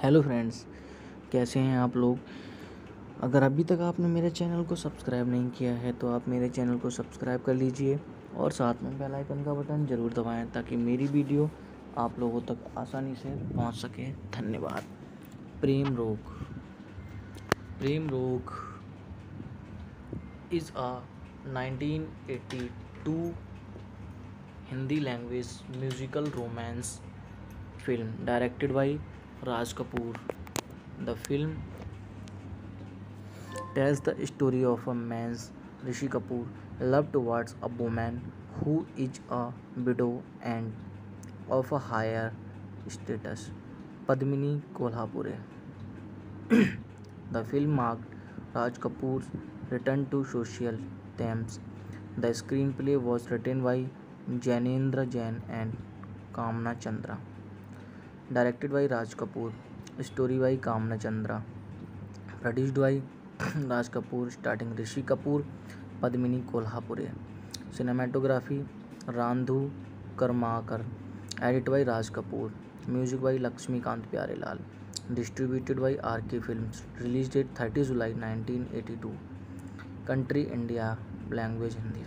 Hello friends, कैसे हैं आप लोग। अगर अभी तक आपने मेरे चैनल को सब्सक्राइब नहीं किया है तो आप मेरे चैनल को सब्सक्राइब कर लीजिए और साथ में बेल आइकन का बटन ज़रूर दबाएं ताकि मेरी वीडियो आप लोगों तक आसानी से पहुंच सके। धन्यवाद। Prem Rog is a 1982 Hindi language musical romance film directed by Raj Kapoor. The film tells the story of a man's Rishi Kapoor love towards a woman who is a widow and of a higher status, Padmini Kolhapure. The film marked Raj Kapoor's return to social themes. The screenplay was written by Janendra Jain and Kamna Chandra. Directed by Raj Kapoor. Story by Kamna Chandra. Produced by Raj Kapoor, starring Rishi Kapoor, Padmini Kolhapure. Cinematography Randhu Karmakar. Edited by Raj Kapoor. Music by Lakshmikant Pyarelal. Distributed by RK Films. Release date 30 July 1982. Country India. Language Hindi.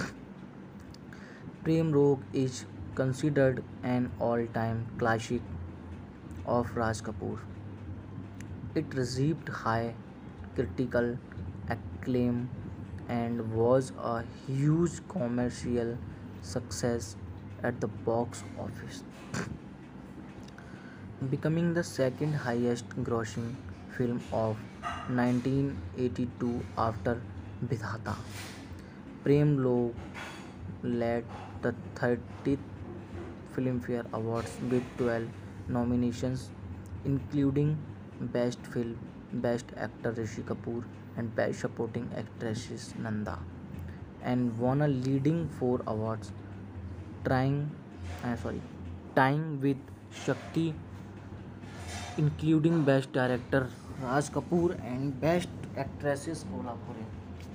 Prem Rog is considered an all-time classic of Raj Kapoor. It received high critical acclaim and was a huge commercial success at the box office, becoming the second highest grossing film of 1982 after Vidhata. Prem Log led the 30th Filmfare Awards with 12 nominations, including Best Film, Best Actor Rishi Kapoor, and Best Supporting Actress Nanda, and won a leading 4 awards, trying, tying with Shakti, including Best Director Raj Kapoor and Best Actresses Kolhapure.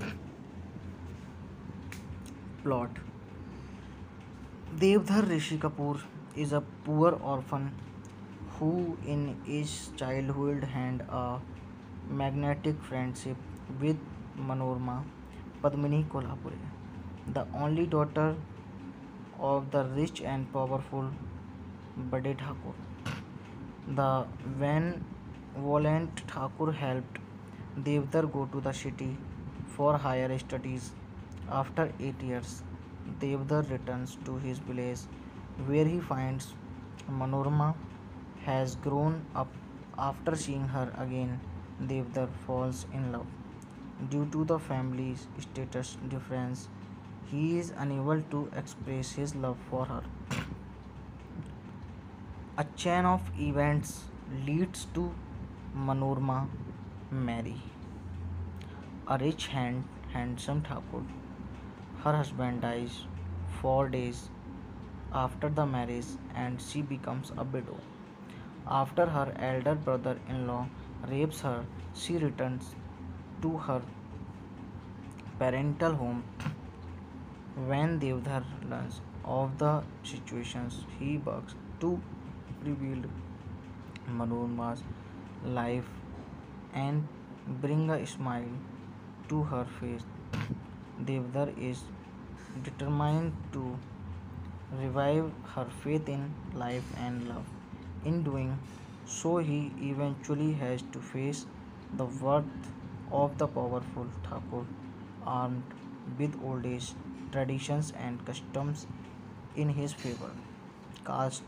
Plot: Devdhar Rishi Kapoor is a poor orphan who in his childhood had a magnetic friendship with Manorma Padmini Kolhapure, the only daughter of the rich and powerful Bade Thakur. The benevolent Thakur helped Devdar go to the city for higher studies. After 8 years, Devdar returns to his village where he finds Manorma has grown up. After seeing her again, Devdar falls in love. Due to the family's status difference, he is unable to express his love for her. A chain of events leads to Manorma marry a rich handsome Thakur. Her husband dies 4 days after the marriage and she becomes a widow. After her elder brother-in-law rapes her, she returns to her parental home. When Devdhar learns of the situations, he works to rebuild Manorma's life and bring a smile to her face. Devdar is determined to revive her faith in life and love. In doing so, he eventually has to face the wrath of the powerful Thakur, armed with old age traditions and customs in his favor. Cast: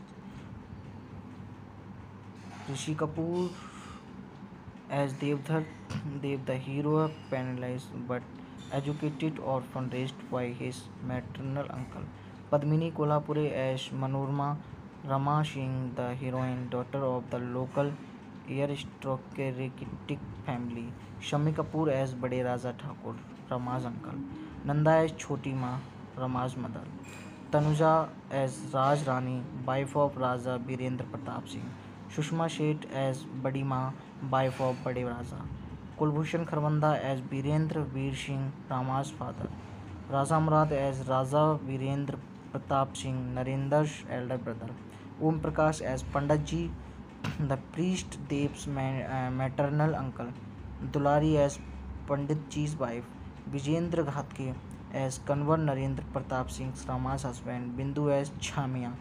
Rishi Kapoor as Devdhar, Dev the hero, penniless but educated orphan raised by his maternal uncle. Padmini Kolhapure as Manorma, Rama Singh, the heroine, daughter of the local aristocratic family. Shami Kapoor as Bade Raja Thakur, Rama's uncle. Nanda as Choti Ma, Rama's mother. Tanuja as Raj Rani, wife of Raja Birendra Pratap Singh. Sushma Sheth as Badi Ma, wife of Bade Raja. Kulbhushan Kharbanda as Birendra Veer Singh, Rama's father. Raja Murad as Raja Virendra Pratap Singh, Narendra's elder brother. Om Prakash as Pandit Ji, The priest Dev's maternal uncle, Dulari as Pandit Ji's wife, Vijendra Ghatke as Kanwar Narendra Pratap Singh's Rama's husband, Bindu as Chamia.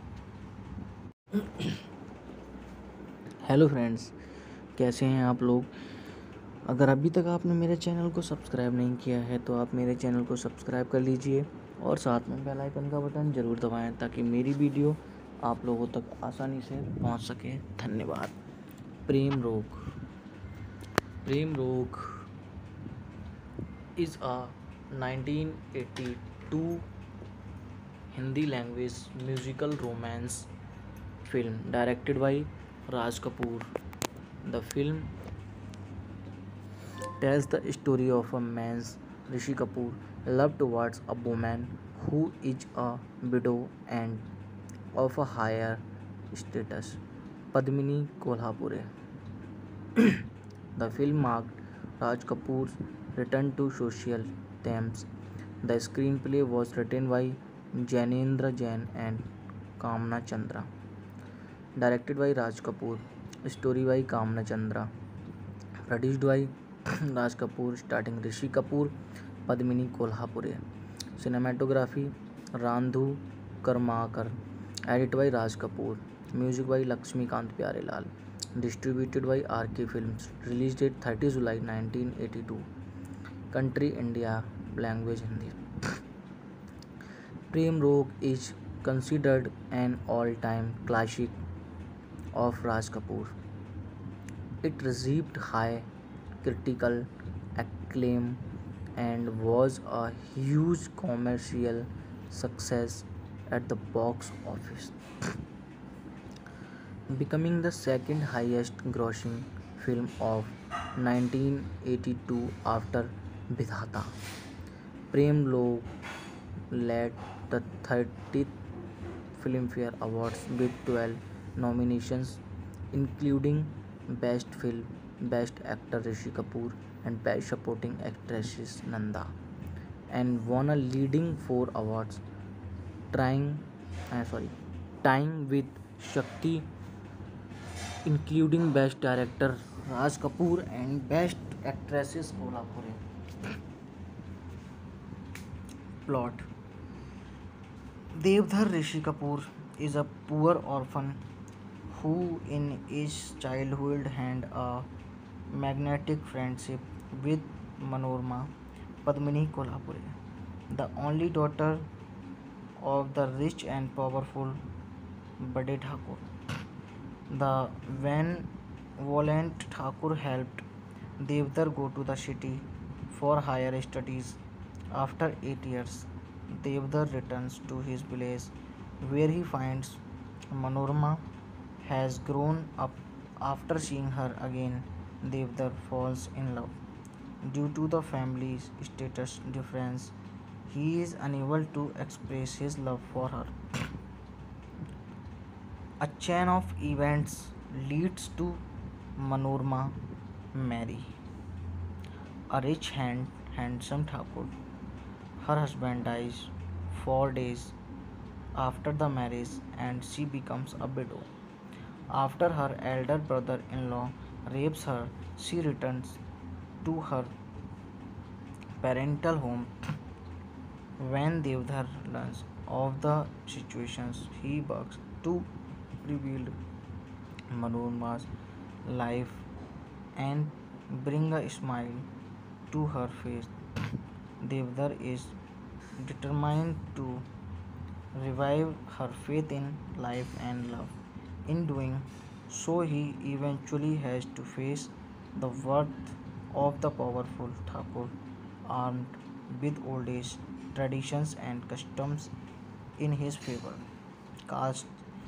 Hello friends, कैसे हैं आप लोग। अगर अभी तक आपने मेरे channel को सब्सक्राइब नहीं किया है तो आप मेरे चैनल को सब्सक्राइब कर लीजिए और साथ में बेल आइकन का बटन ज़रूर दबाएं ताकि मेरी वीडियो आप लोगों तक आसानी से पहुंच सके। धन्यवाद। प्रेम रोग। प्रेम रोग is a 1982 Hindi language musical romance film directed by Raj Kapoor. The film tells the story of a man's, Rishi Kapoor, love towards a woman who is a widow and of a higher status, Padmini Kolhapure. The film marked Raj Kapoor's return to social themes. The screenplay was written by Janendra Jain and Kamna Chandra. Directed by Raj Kapoor. Story by Kamna Chandra. Produced by Raj Kapoor, starring Rishi Kapoor, Padmini Kolhapure. Cinematography Randhu Karmakar. Edited by Raj Kapoor. Music by Lakshmikant Pyarelal. Distributed by RK Films. Release date 30 July 1982. Country India. Language Hindi. Prem Rog is considered an all-time classic of Raj Kapoor. It received high critical acclaim and was a huge commercial success at the box office, becoming the second highest grossing film of 1982 after Vidhata. Prem Log led the 30th Filmfare Awards with 12 nominations, including Best Film, Best Actor Rishi Kapoor, and Best Supporting Actress Nanda, and won a leading 4 awards, trying, tying with Shakti, including Best Director Raj Kapoor and Best Actresses Kolhapure. Plot. Devdhar Rishi Kapoor is a poor orphan who in his childhood had a magnetic friendship with Manorma Padmini Kolhapure, the only daughter of the rich and powerful Bade Thakur. The benevolent Thakur helped Devdar go to the city for higher studies. After 8 years, Devdar returns to his village where he finds Manorma has grown up. After seeing her again, Devdar falls in love. Due to the family's status difference, he is unable to express his love for her. A chain of events leads to Manorma marry a rich handsome Thakur. Her husband dies 4 days after the marriage and she becomes a widow. After her elder brother-in-law rapes her, she returns to her parental home. When Devdhar learns of the situations, he works to rebuild Manorma's life and bring a smile to her face. Devdar is determined to revive her faith in life and love. In doing so, he eventually has to face the wrath of the powerful Thakur, armed with old age traditions and customs in his favor. Cast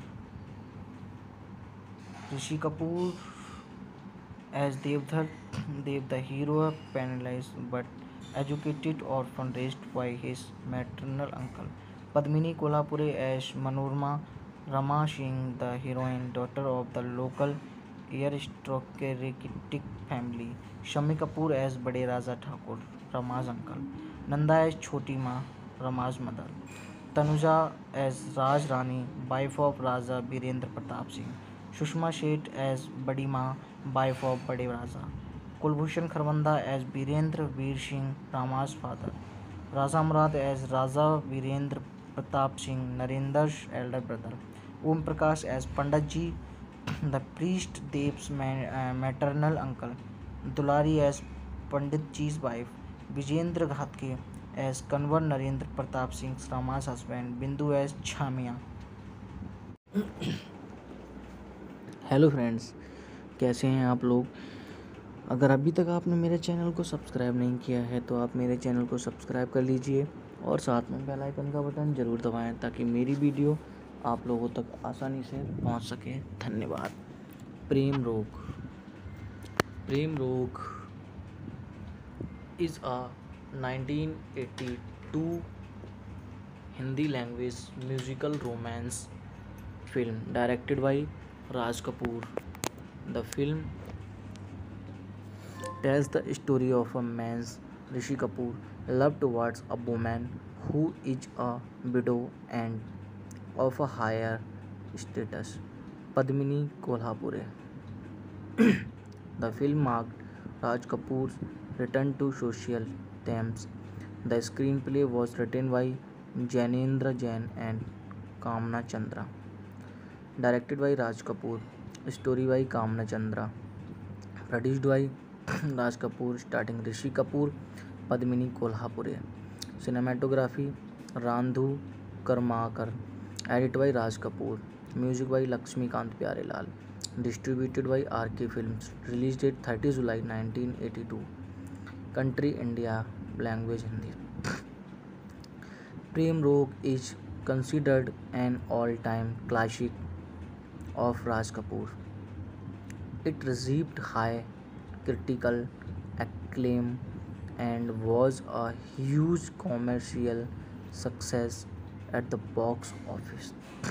Rishi Kapoor as Devdhar, Dev the hero, penniless but educated orphan raised by his maternal uncle. Padmini Kolhapure as Manorma, Rama Singh, the heroine, daughter of the local aristocratic family. Shami Kapoor as Bade Raja Thakur, Rama's uncle. Nanda as Choti Ma, Rama's mother. Tanuja as Raj Rani, wife of Raja Birendra Pratap Singh. Sushma Sheth as Badi Ma, wife of Bade Raja. Kulbhushan Kharbanda as Birendra Veer Singh, Rama's father. Raja Murad as Raja Virendra Pratap Singh, Narendra's elder brother. Om Prakash as Pandit Ji, the priest Dev's maternal uncle. Dulari as Pandit Ji's wife. Vijendra Ghatke as Kanwar Narendra Pratap Singh's Rama's husband. Bindu as Chamia. Hello friends, कैसे हैं आप लोग। अगर अभी तक आपने मेरे channel को सब्सक्राइब नहीं किया है तो आप मेरे चैनल को सब्सक्राइब कर लीजिए और साथ में बेल आइकन का बटन ज़रूर दबाएं ताकि मेरी वीडियो आप लोगों तक आसानी से पहुंच सके। धन्यवाद। Prem Rog. Prem Rog is a 1982 Hindi language musical romance film directed by Raj Kapoor. The film tells the story of a man's Rishi Kapoor love towards a woman who is a widow and of a higher status, Padmini Kolhapure. The film marked Raj Kapoor's return to social themes. The screenplay was written by Janendra Jain and Kamna Chandra. Directed by Raj Kapoor, story by Kamna Chandra, produced by Raj Kapoor, starring Rishi Kapoor, Padmini Kolhapure. Cinematography Randhu Karmakar, edited by Raj Kapoor, music by Lakshmikant Pyarelal, distributed by RK Films, release date 30 July 1982, country India, language Hindi. Prem Rog is considered an all-time classic of Raj Kapoor. It received high critical acclaim and was a huge commercial success at the box office,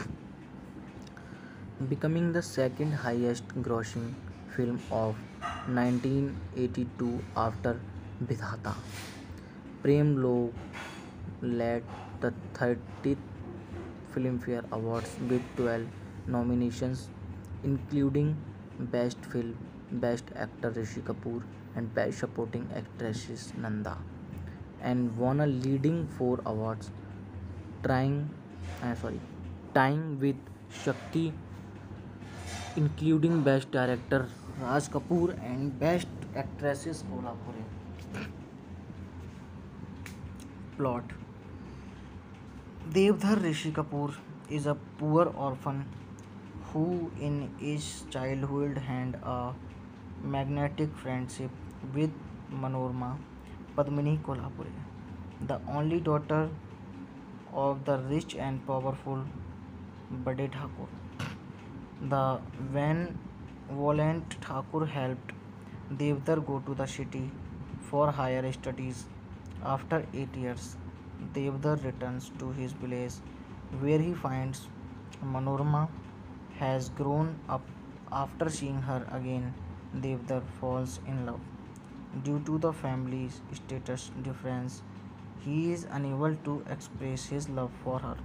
becoming the second highest grossing film of 1982 after Vidhata. Prem Log led the 30th Filmfare Awards with 12 nominations, including Best Film, Best Actor Rishi Kapoor, and Best Supporting Actress Nanda, and won a leading 4 awards, trying, tying with Shakti, including Best Director Raj Kapoor and Best Actresses Kolhapure. Plot: Devdhar Rishi Kapoor is a poor orphan who in his childhood had a magnetic friendship with Manorama Padmini Kolhapure, the only daughter of the rich and powerful Bade Thakur. The benevolent Thakur helped Devdar go to the city for higher studies. After 8 years, Devdar returns to his village where he finds Manorama has grown up. After seeing her again, Devdar falls in love. Due to the family's status difference, he is unable to express his love for her.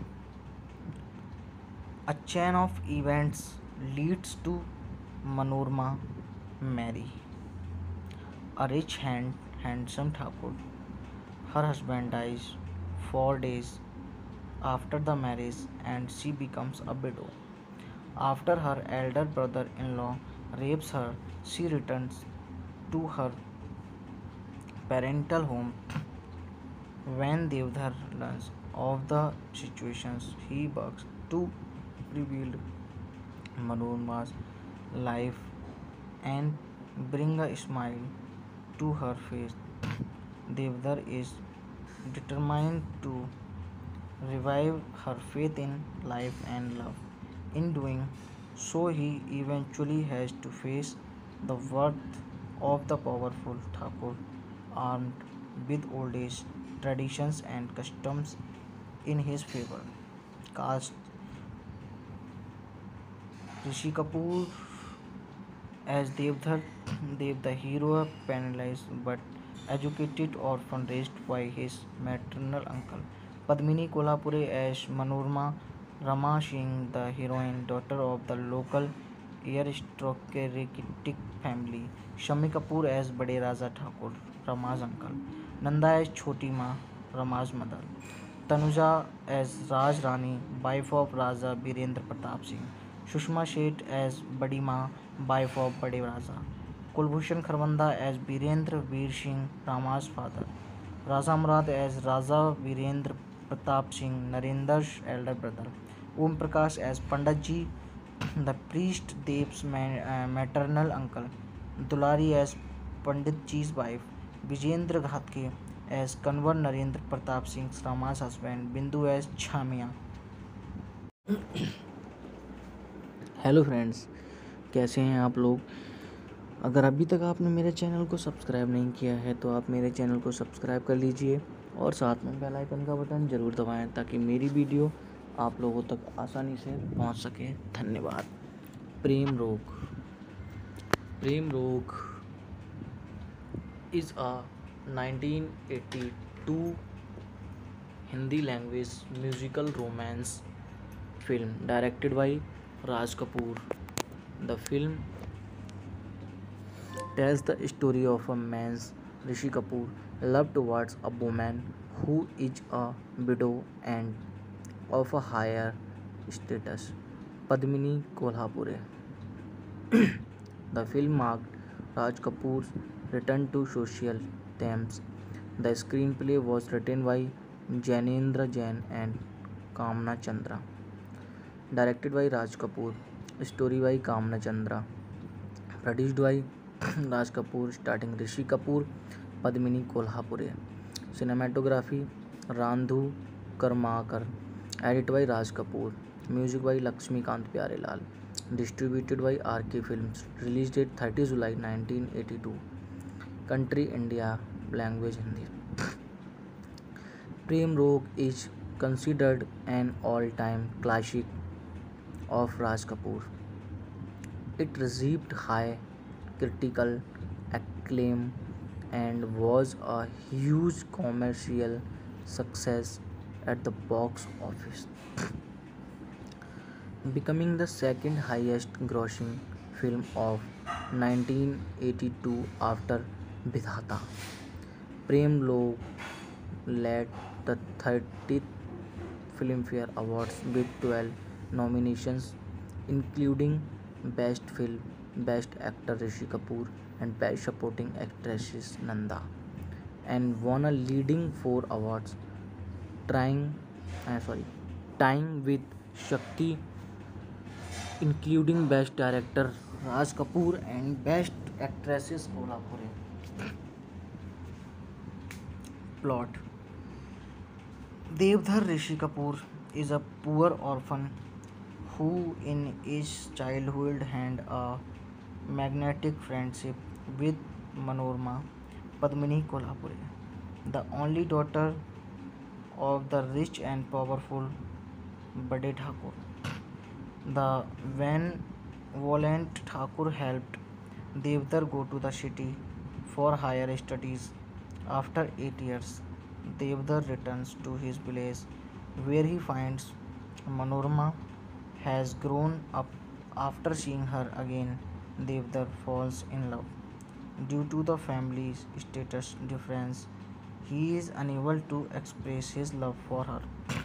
A chain of events leads to Manorama marry a rich handsome Thakur. Her husband dies 4 days after the marriage and she becomes a widow. After her elder brother in law rapes her, she returns to her parental home. When Devdhar learns of the situations, he works to rebuild Manorama's life and bring a smile to her face. Devdar is determined to revive her faith in life and love. In doing so, he eventually has to face the wrath of the powerful Thakur, armed with old age traditions and customs in his favor. Cast: Rishi Kapoor as Devdhar, Dev the hero, penniless but educated orphan raised by his maternal uncle. Padmini Kolhapure as Manorama, Rama Singh, the heroine, daughter of the local aristocratic family. Shami Kapoor as Bade Raza Thakur, Rama's uncle. Nanda as Choti Ma, Rama's mother. Tanuja as Raj Rani, wife of Raja Birendra Pratap Singh. Sushma Sheth as Badi Ma, wife of Bade Raja. Kulbhushan Kharbanda as Birendra Veer Singh, Rama's father. Raza Murad as Raja Virendra Pratap Singh, Narendra's elder brother. Om Prakash as Pandit Ji, the priest Dev's maternal uncle. Dulari as Pandit Ji's wife. Vijendra Ghatke as Kanwar Narendra Pratap Singh's Rama's husband. Bindu as Chamia. Hello friends, कैसे हैं आप लोग। अगर अभी तक आपने मेरे channel को सब्सक्राइब नहीं किया है तो आप मेरे चैनल को सब्सक्राइब कर लीजिए और साथ में बेल आइकन का बटन ज़रूर दबाएं ताकि मेरी वीडियो आप लोगों तक आसानी से पहुंच सके। धन्यवाद। Prem Rog is a 1982 Hindi language musical romance film directed by Raj Kapoor. The film tells the story of a man's, Rishi Kapoor, love towards a woman who is a widow and of a higher status, Padmini Kolhapure. The film marked Raj Kapoor's return to social themes. The screenplay was written by Janendra Jain and Kamna Chandra. Directed by Raj Kapoor. Story by Kamna Chandra. Produced by Raj Kapoor, starting Rishi Kapoor, Padmini Kolhapure. Cinematography Randhu Karmakar. Edited by Raj Kapoor. Music by Lakshmikant Pyarelal. Distributed by RK Films. Release date 30 July 1982. Country India. Language Hindi. Prem Rog is considered an all-time classic of Raj Kapoor. It received high critical acclaim and was a huge commercial success at the box office, becoming the second highest grossing film of 1982 after Vidhata. Prem Log led the 30th Filmfare Awards with 12 nominations, including Best Film, Best Actor Rishi Kapoor, and Best Supporting Actress Nanda, and won a leading 4 awards, trying, tying with Shakti, including Best Director Raj Kapoor and Best Actress Kolhapure. Plot: Devdhar Rishi Kapoor is a poor orphan who in his childhood had a magnetic friendship with Manorama Padmini Kolhapure, the only daughter of the rich and powerful Bade Thakur. The benevolent Thakur helped Devdar go to the city for higher studies. After 8 years, Devdar returns to his village where he finds Manorama has grown up. After seeing her again, Devdar falls in love. Due to the family's status difference, he is unable to express his love for her.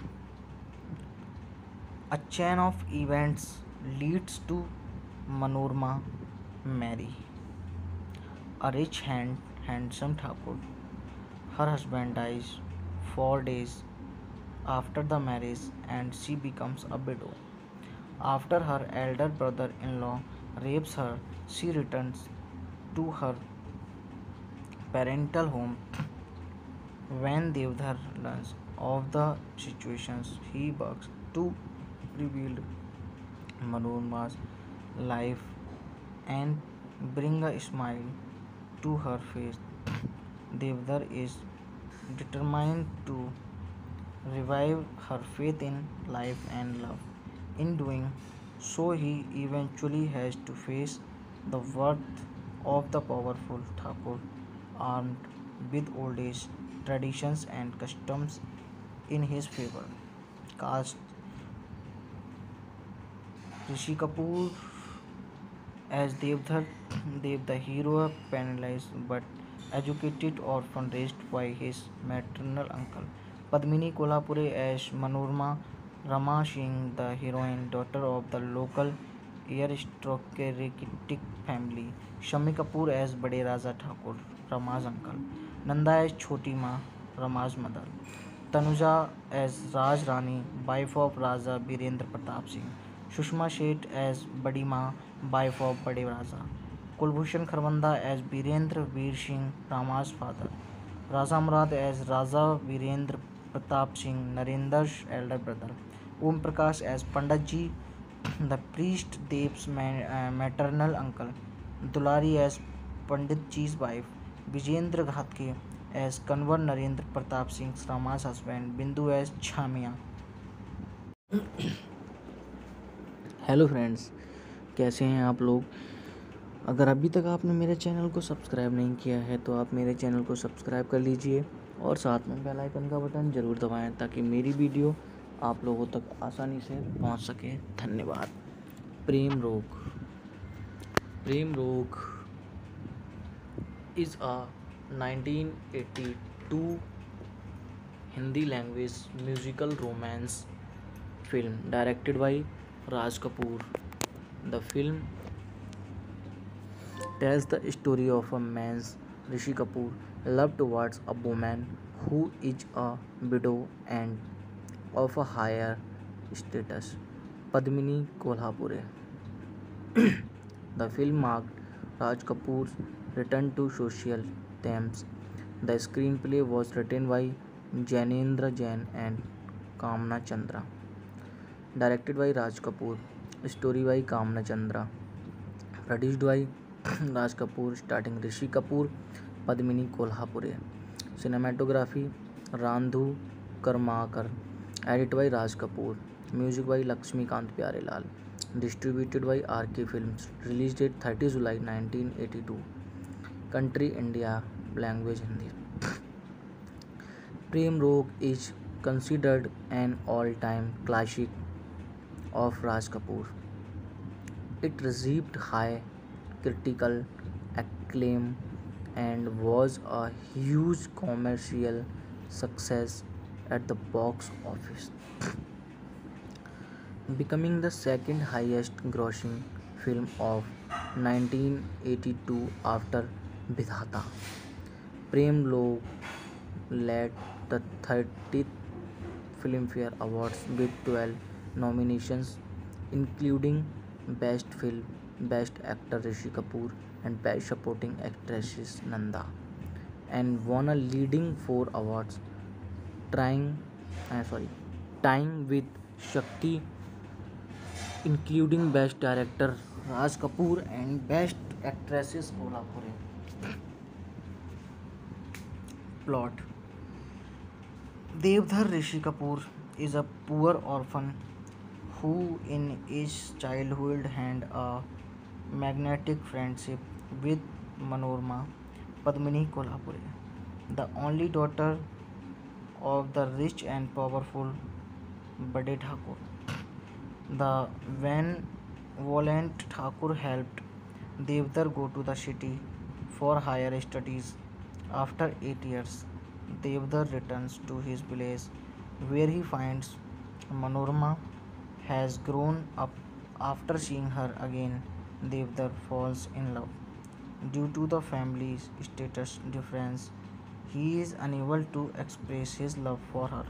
A chain of events leads to Manorama marry a rich handsome Thakur. Her husband dies 4 days after the marriage and she becomes a widow. After her elder brother in law rapes her, she returns to her parental home. When Devdhar learns of the situations, he works to rebuild Manorama's life and bring a smile to her face. Devdar is determined to revive her faith in life and love. In doing so, he eventually has to face the wrath of the powerful Thakur, armed with old age traditions and customs in his favor. Cast: Rishi Kapoor, As Devdhar, Dev, the hero, penniless but educated orphan raised by his maternal uncle. Padmini Kolhapure as Manorma, Rama Singh, the heroine, daughter of the local aristocratic family. Shami Kapoor as Bade Raja Thakur, Rama's uncle. Nanda as Choti Ma, Rama's mother. Tanuja as Raj Rani, wife of Raja Birendra Pratap Singh. Sushma Sheth as Badi Ma, wife of Bade Raja. Kulbhushan Kharbanda as Birendra Veer Singh, Rama's father. Raja Murad as Raja Virendra Pratap Singh, Narendra's elder brother. Om Prakash as Pandit Ji, the priest Dev's maternal uncle. Dulari as Pandit Ji's wife. Vijendra Ghatke as Kanwar Narendra Pratap Singh's Rama's husband. Bindu as Chamia. Hello friends, कैसे हैं आप लोग। अगर अभी तक आपने मेरे channel को सब्सक्राइब नहीं किया है तो आप मेरे चैनल को सब्सक्राइब कर लीजिए और साथ में बेल आइकन का बटन ज़रूर दबाएं ताकि मेरी वीडियो आप लोगों तक आसानी से पहुंच सके। धन्यवाद। Prem Rog is a 1982 Hindi language musical romance film directed by Raj Kapoor. The film tells the story of a man's, Rishi Kapoor, love towards a woman who is a widow and of a higher status, Padmini Kolhapure. The film marked Raj Kapoor's return to social themes. The screenplay was written by Janendra Jain and Kamna Chandra. Directed by Raj Kapoor. Story by Kamna Chandra. Produced by Raj Kapoor, starting Rishi Kapoor, Padmini Kolhapure. Cinematography Randhu Karmakar. Edited by Raj Kapoor. Music by Lakshmikant Pyarelal. Distributed by RK Films. Release date 30 July 1982. Country India. Language Hindi. Prem Rog is considered an all-time classic of Raj Kapoor. It received high critical acclaim and was a huge commercial success at the box office, becoming the second highest grossing film of 1982 after Vidhata. Prem Log led the 30th Filmfare Awards with 12 nominations, including Best Film, Best Actor Rishi Kapoor, and Best Supporting Actress Nanda, and won a leading 4 awards, trying, tying with Shakti, including Best Director Raj Kapoor and Best Actresses Kolhapure. Plot: Devdhar Rishi Kapoor is a poor orphan who in his childhood had a magnetic friendship with Manorma Padmini Kolhapure, the only daughter of the rich and powerful Bade Thakur. The benevolent Thakur helped Devdar go to the city for higher studies. After 8 years, Devdar returns to his village where he finds Manorma has grown up. After seeing her again, Devdar falls in love. Due to the family's status difference, he is unable to express his love for her.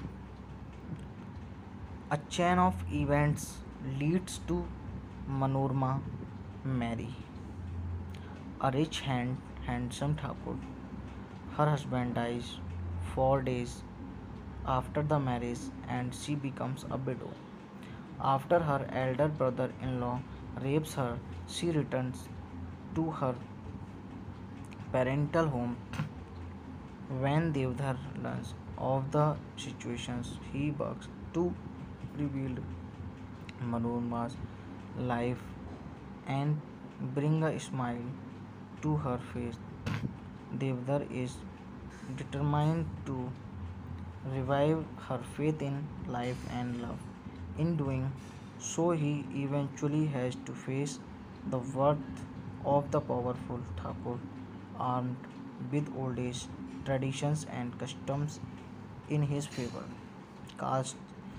A chain of events leads to Manorma marry a rich handsome Thakur. Her husband dies 4 days after the marriage and she becomes a widow. After her elder brother in law rapes her, she returns to her parental home. When Devdhar learns of the situations, he works to rebuild Manorma's life and bring a smile to her face. Devdar is determined to revive her faith in life and love. In doing so, he eventually has to face the worth of the powerful Thakur, armed with old age traditions and customs in his favor. Cast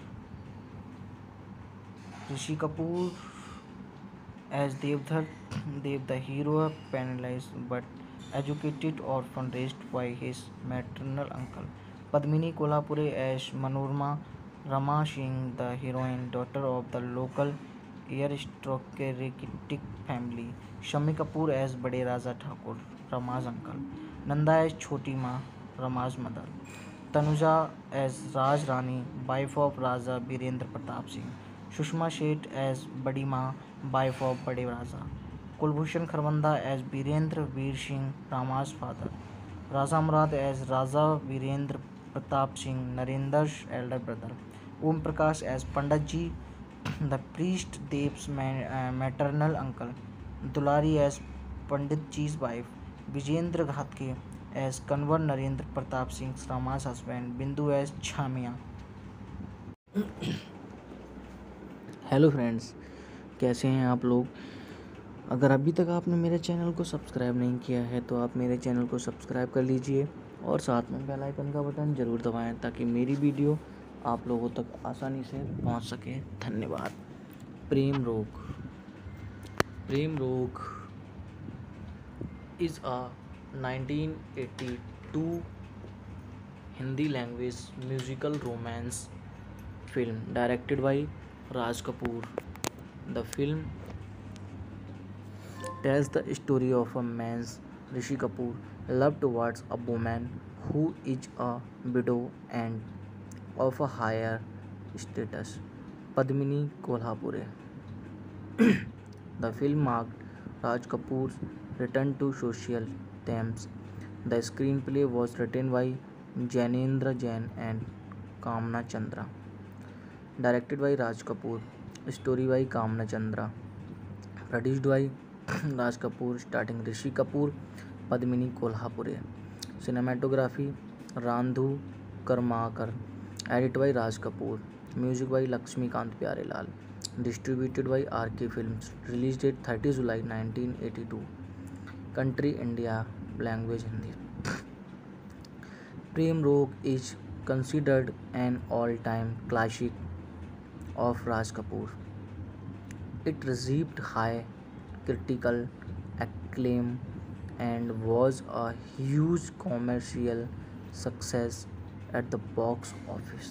Rishi Kapoor as Devdhar, Dev the hero, penniless but educated orphan raised by his maternal uncle. Padmini Kolhapure as Manorama, Rama Singh, the heroine, daughter of the local aristocratic family. Shami Kapoor as Bade Raja Thakur, Rama's uncle. Nanda as Choti Ma, Rama's mother. Tanuja as Raj Rani, wife of Raja Birendra Pratap Singh. Sushma Sheth as Badi Ma, wife of Bade Raja. Kulbhushan Kharbanda as Birendra Veer Singh, Rama's father. Raja Murad as Raja Virendra Pratap Singh, Narendra's elder brother. Om Prakash as Panditji, the priest Dev's maternal uncle. Dulari as Panditji's wife. Vijendra Ghatke as Kanwar Narendra Pratap Singh's Rama's husband. Bindu as Chamia. Hello friends, कैसे हैं आप लोग। अगर अभी तक आपने मेरे channel को सब्सक्राइब नहीं किया है तो आप मेरे चैनल को सब्सक्राइब कर लीजिए और साथ में बेल आइकन का बटन ज़रूर दबाएं ताकि मेरी वीडियो आप लोगों तक आसानी से पहुंच सके। धन्यवाद। Prem Rog. Prem Rog is a 1982 Hindi language musical romance film directed by Raj Kapoor. The film tells the story of a man's, Rishi Kapoor, love towards a woman who is a widow and of a higher status, Padmini Kolhapure. The film marked Raj Kapoor's return to social themes. The screenplay was written by Janendra Jain and Kamna Chandra. Directed by Raj Kapoor. Story by Kamna Chandra. Produced by Raj Kapoor, starting Rishi Kapoor, Padmini Kolhapure. Cinematography Randhu Karmakar. Edited by Raj Kapoor. Music by Lakshmikant Pyarelal. Distributed by RK Films. Release date 30 July 1982. Country India. Language Hindi. Prem Rog is considered an all-time classic of Raj Kapoor. It received high critical acclaim and was a huge commercial success at the box office,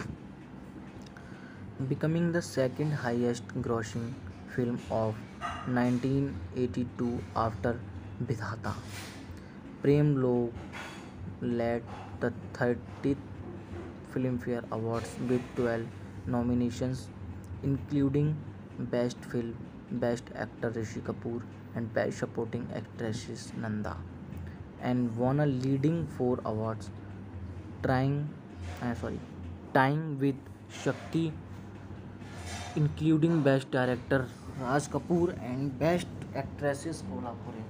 becoming the second highest grossing film of 1982 after Vidhata. Prem Log led the 30th Filmfare Awards with 12 nominations, including Best Film, Best Actor Rishi Kapoor, and Best Supporting Actress Nanda, and won a leading 4 awards, trying, tying with Shakti, including Best Director Raj Kapoor and Best Actresses Kolhapure.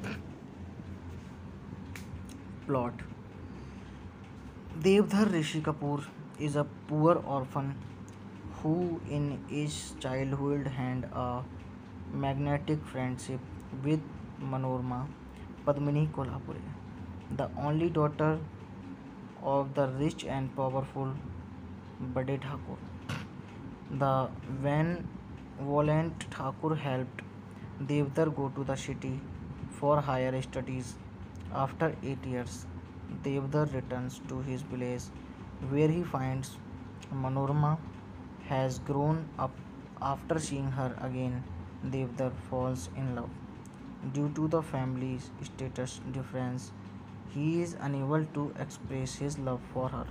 Plot. Devdhar Rishi Kapoor is a poor orphan who in his childhood had a magnetic friendship with Manorama Padmini Kolhapure, the only daughter of the rich and powerful Bade Thakur. The benevolent Thakur helped Devdhar go to the city for higher studies. After 8 years, Devdhar returns to his village where he finds Manorama has grown up. After seeing her again, Devdhar falls in love. Due to the family's status difference, he is unable to express his love for her.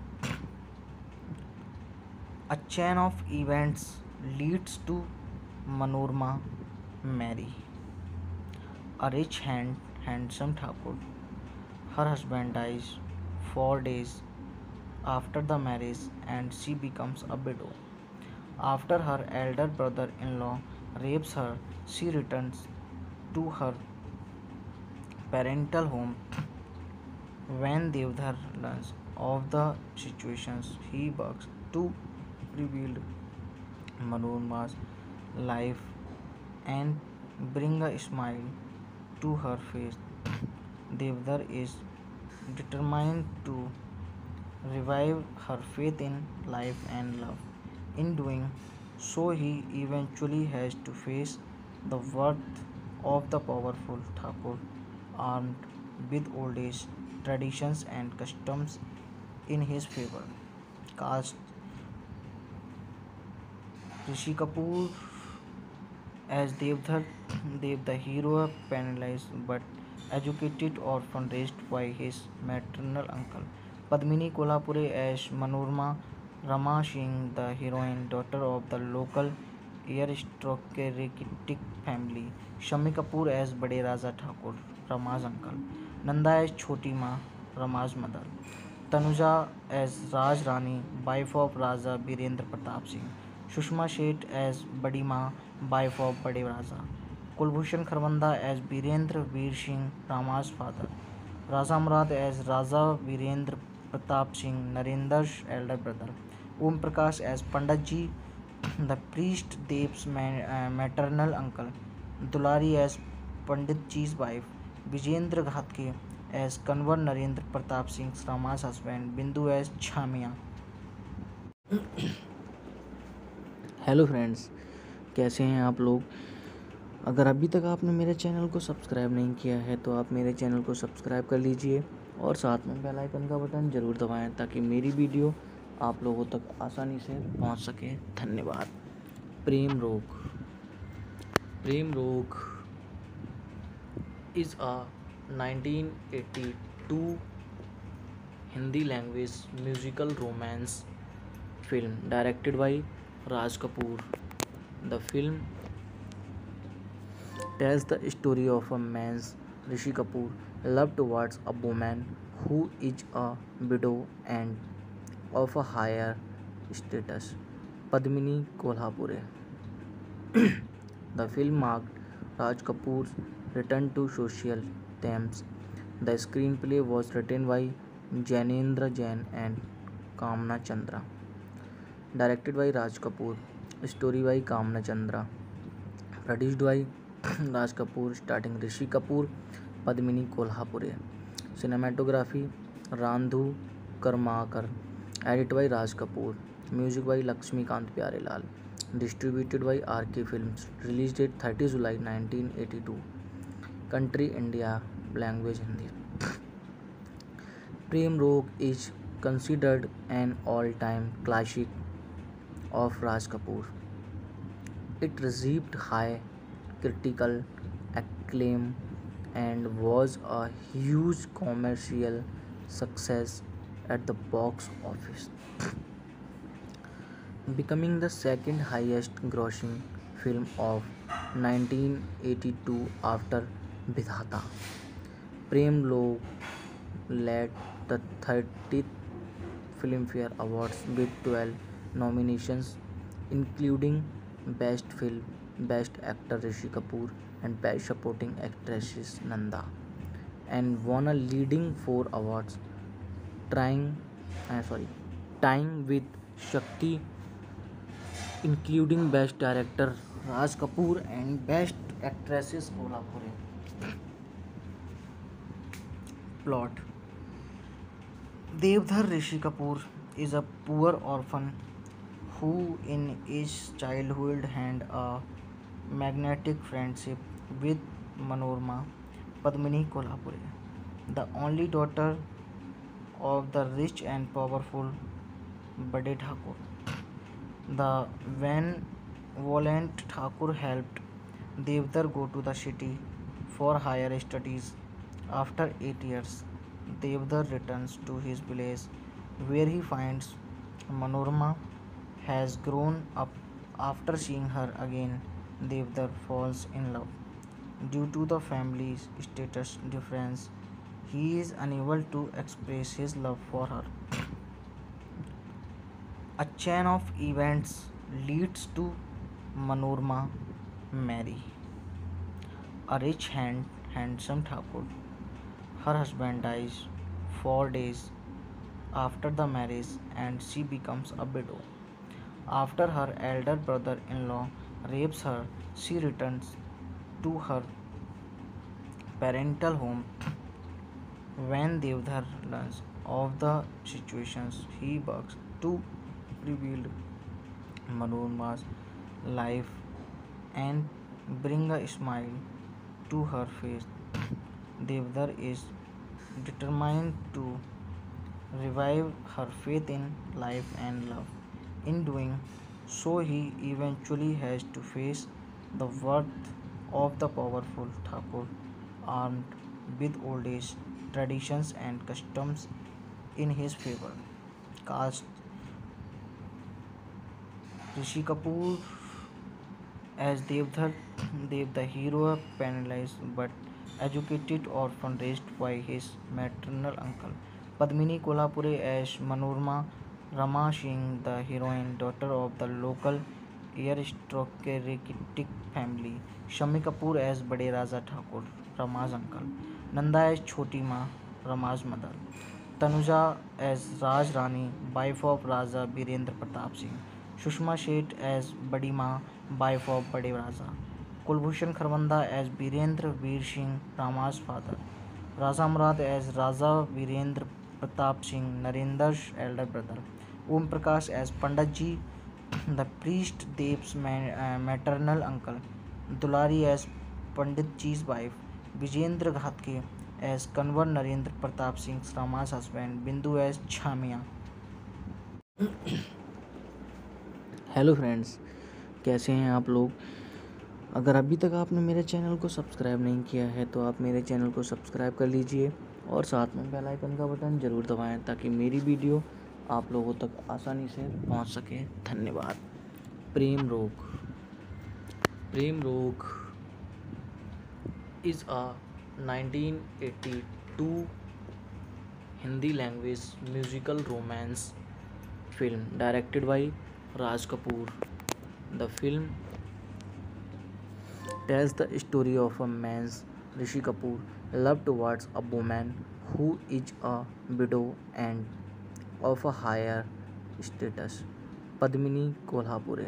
A chain of events leads to Manorama marry a rich handsome Thakur. Her husband dies 4 days after the marriage and she becomes a widow. After her elder brother in law rapes her, she returns to her parental home. When Devdhar learns of the situations, he works to rebuild Manorama's life and bring a smile to her face. Devdar is determined to revive her faith in life and love. In doing so, he eventually has to face the wrath of the powerful Thakur, armed with old age traditions and customs in his favor. Cast Rishi Kapoor as Devdar, Dev the hero, penniless but educated orphan raised by his maternal uncle. Padmini Kolhapure as Manorama, Rama Singh, the heroine, daughter of the local aristocratic family. Shami Kapoor as Bade Raja Thakur, Rama's uncle. Nanda as Choti Ma, Rama's mother. Tanuja as Raj Rani, wife of Raja Birendra Pratap Singh. Sushma Sheth as Badi Ma, wife of Bade Raja. Kulbhushan Kharbanda as Birendra Veer Singh, Rama's father. Raja Murad as Raja Virendra Pratap Singh, Narendra's elder brother. Om Prakash as Pandit Ji, the priest Dev's maternal uncle. Dulari as Pandit Ji's wife. Vijendra Ghatke as Kanwar Narendra Pratap Singh's Rama's husband. Bindu as Chamia. Hello friends, कैसे हैं आप लोग। अगर अभी तक आपने मेरे channel को सब्सक्राइब नहीं किया है तो आप मेरे चैनल को सब्सक्राइब कर लीजिए और साथ में बेल आइकन का बटन ज़रूर दबाएं ताकि मेरी वीडियो आप लोगों तक आसानी से पहुंच सके। धन्यवाद। Prem Rog is a 1982 Hindi language musical romance film directed by Raj Kapoor. The film tells the story of a man's Rishi Kapoor love towards a woman who is a widow and of a higher status, Padmini Kolhapure. The film marked Raj Kapoor's return to social themes. The screenplay was written by Janendra Jain and Kamna Chandra. Directed by Raj Kapoor. Story by Kamna Chandra. Produced by Raj Kapoor, starting Rishi Kapoor, Padmini Kolhapure. Cinematography Randhu Karmakar. Edited by Raj Kapoor. Music by Lakshmikant Pyarelal. Distributed by RK Films. Release date 30 July 1982. Country India. Language Hindi. Prem Rog is considered an all-time classic of Raj Kapoor. It received high critical acclaim and was a huge commercial success at the box office, becoming the second highest grossing film of 1982 after Vidhata. Prem Log led the 30th Filmfare Awards with 12 nominations, including Best Film, Best Actor Rishi Kapoor, and Best Supporting Actress Nanda, and won a leading 4 awards, trying, tying with Shakti, including Best Director Raj Kapoor and Best Actresses Kolhapure. Plot: Devdhar Rishi Kapoor is a poor orphan who in his childhood had a magnetic friendship with Manorama Padmini Kolhapure, the only daughter of the rich and powerful Bade Thakur. The benevolent Thakur helped Devdar go to the city for higher studies. After 8 years, Devdar returns to his village where he finds Manorama has grown up. After seeing her again, Devdar falls in love. Due to the family's status difference, he is unable to express his love for her. A chain of events leads to Manorama marry a rich handsome Thakur. Her husband dies 4 days after the marriage and she becomes a widow. After her elder brother in law rapes her, she returns to her parental home. When Devdhar learns of the situations, he works to rebuild Manorma's life and bring a smile to her face. Devdar is determined to revive her faith in life and love. In doing so, he eventually has to face the wrath of the powerful Thakur, armed with old age traditions and customs in his favor. Cast Rishi Kapoor as Devdhar, Dev the hero, penniless but educated orphan raised by his maternal uncle. Padmini Kolhapure as Manorma, Rama Singh, the heroine, daughter of the local aristocratic family. Shami Kapoor as Bade Raja Thakur, Rama's uncle. Nanda as Choti Ma, Rama's mother. Tanuja as Raj Rani, wife of Raja Birendra Pratap Singh. Sushma Sheth as Badi Ma, wife of Bade Raja. Kulbhushan Kharbanda as Birendra Veer Singh, Rama's father. Raja Murad as Raja Virendra Pratap Singh, Narendra's elder brother. Om Prakash as Panditji, the priest Dev's maternal uncle. Dulari as Panditji's wife. Vijendra Ghatke as Kanwar Narendra Pratap Singh's Rama's husband. Bindu as Chamia. Hello friends, कैसे हैं आप लोग। अगर अभी तक आपने मेरे channel को सब्सक्राइब नहीं किया है तो आप मेरे चैनल को सब्सक्राइब कर लीजिए और साथ में बेल आइकन का बटन ज़रूर दबाएं ताकि मेरी वीडियो आप लोगों तक आसानी से पहुंच सके। धन्यवाद। Prem Rog is a 1982 Hindi language musical romance film directed by Raj Kapoor. The film tells the story of a man's, Rishi Kapoor, love towards a woman who is a widow and of a higher status, Padmini Kolhapure.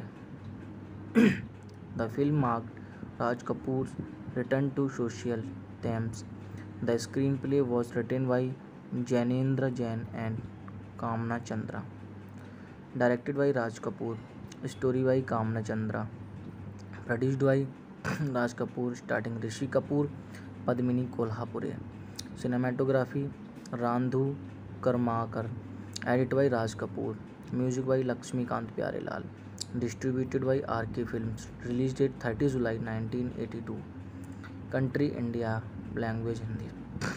The film marked Raj Kapoor's return to social themes. The screenplay was written by Janendra Jain and Kamna Chandra. Directed by Raj Kapoor. Story by Kamna Chandra. Produced by Raj Kapoor, starting Rishi Kapoor, Padmini Kolhapure. Cinematography Randhu Karmakar. Edited by Raj Kapoor. Music by Lakshmikant Pyarelal. Distributed by RK Films. Release date 30 July 1982. Country India. Language Hindi.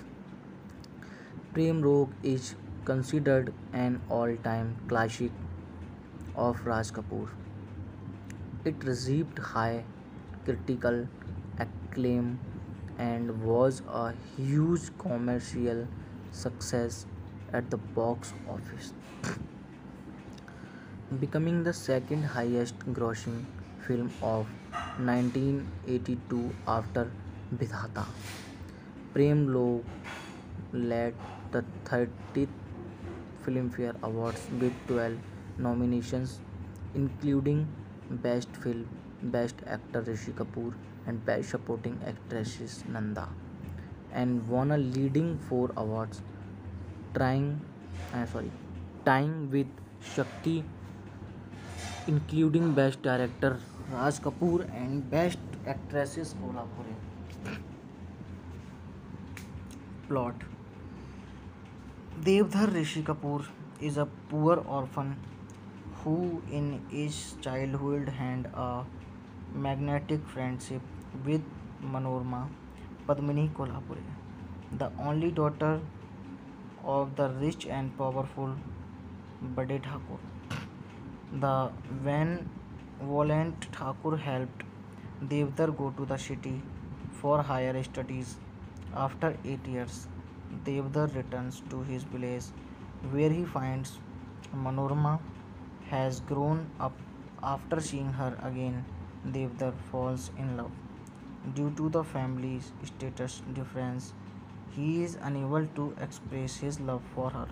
Prem Rog is considered an all-time classic of Raj Kapoor. It received high critical acclaim and was a huge commercial success at the box office, becoming the second highest grossing film of 1982 after Vidhata. Prem Log led the 30th Filmfare Awards with 12 nominations, including Best Film, Best Actor Rishi Kapoor, and Best Supporting Actress Nanda, and won a leading 4 awards, tying with Shakti, including Best Director Raj Kapoor and Best Actress Kolhapure. Plot: Devdhar Rishi Kapoor is a poor orphan who in his childhood had a magnetic friendship with Manorma Padmini Kolhapure, the only daughter of the rich and powerful Bade Thakur. The benevolent Thakur helped Devdar go to the city for higher studies. After 8 years, Devdar returns to his village where he finds Manorma has grown up. After seeing her again, Devdar falls in love. Due to the family's status difference, he is unable to express his love for her.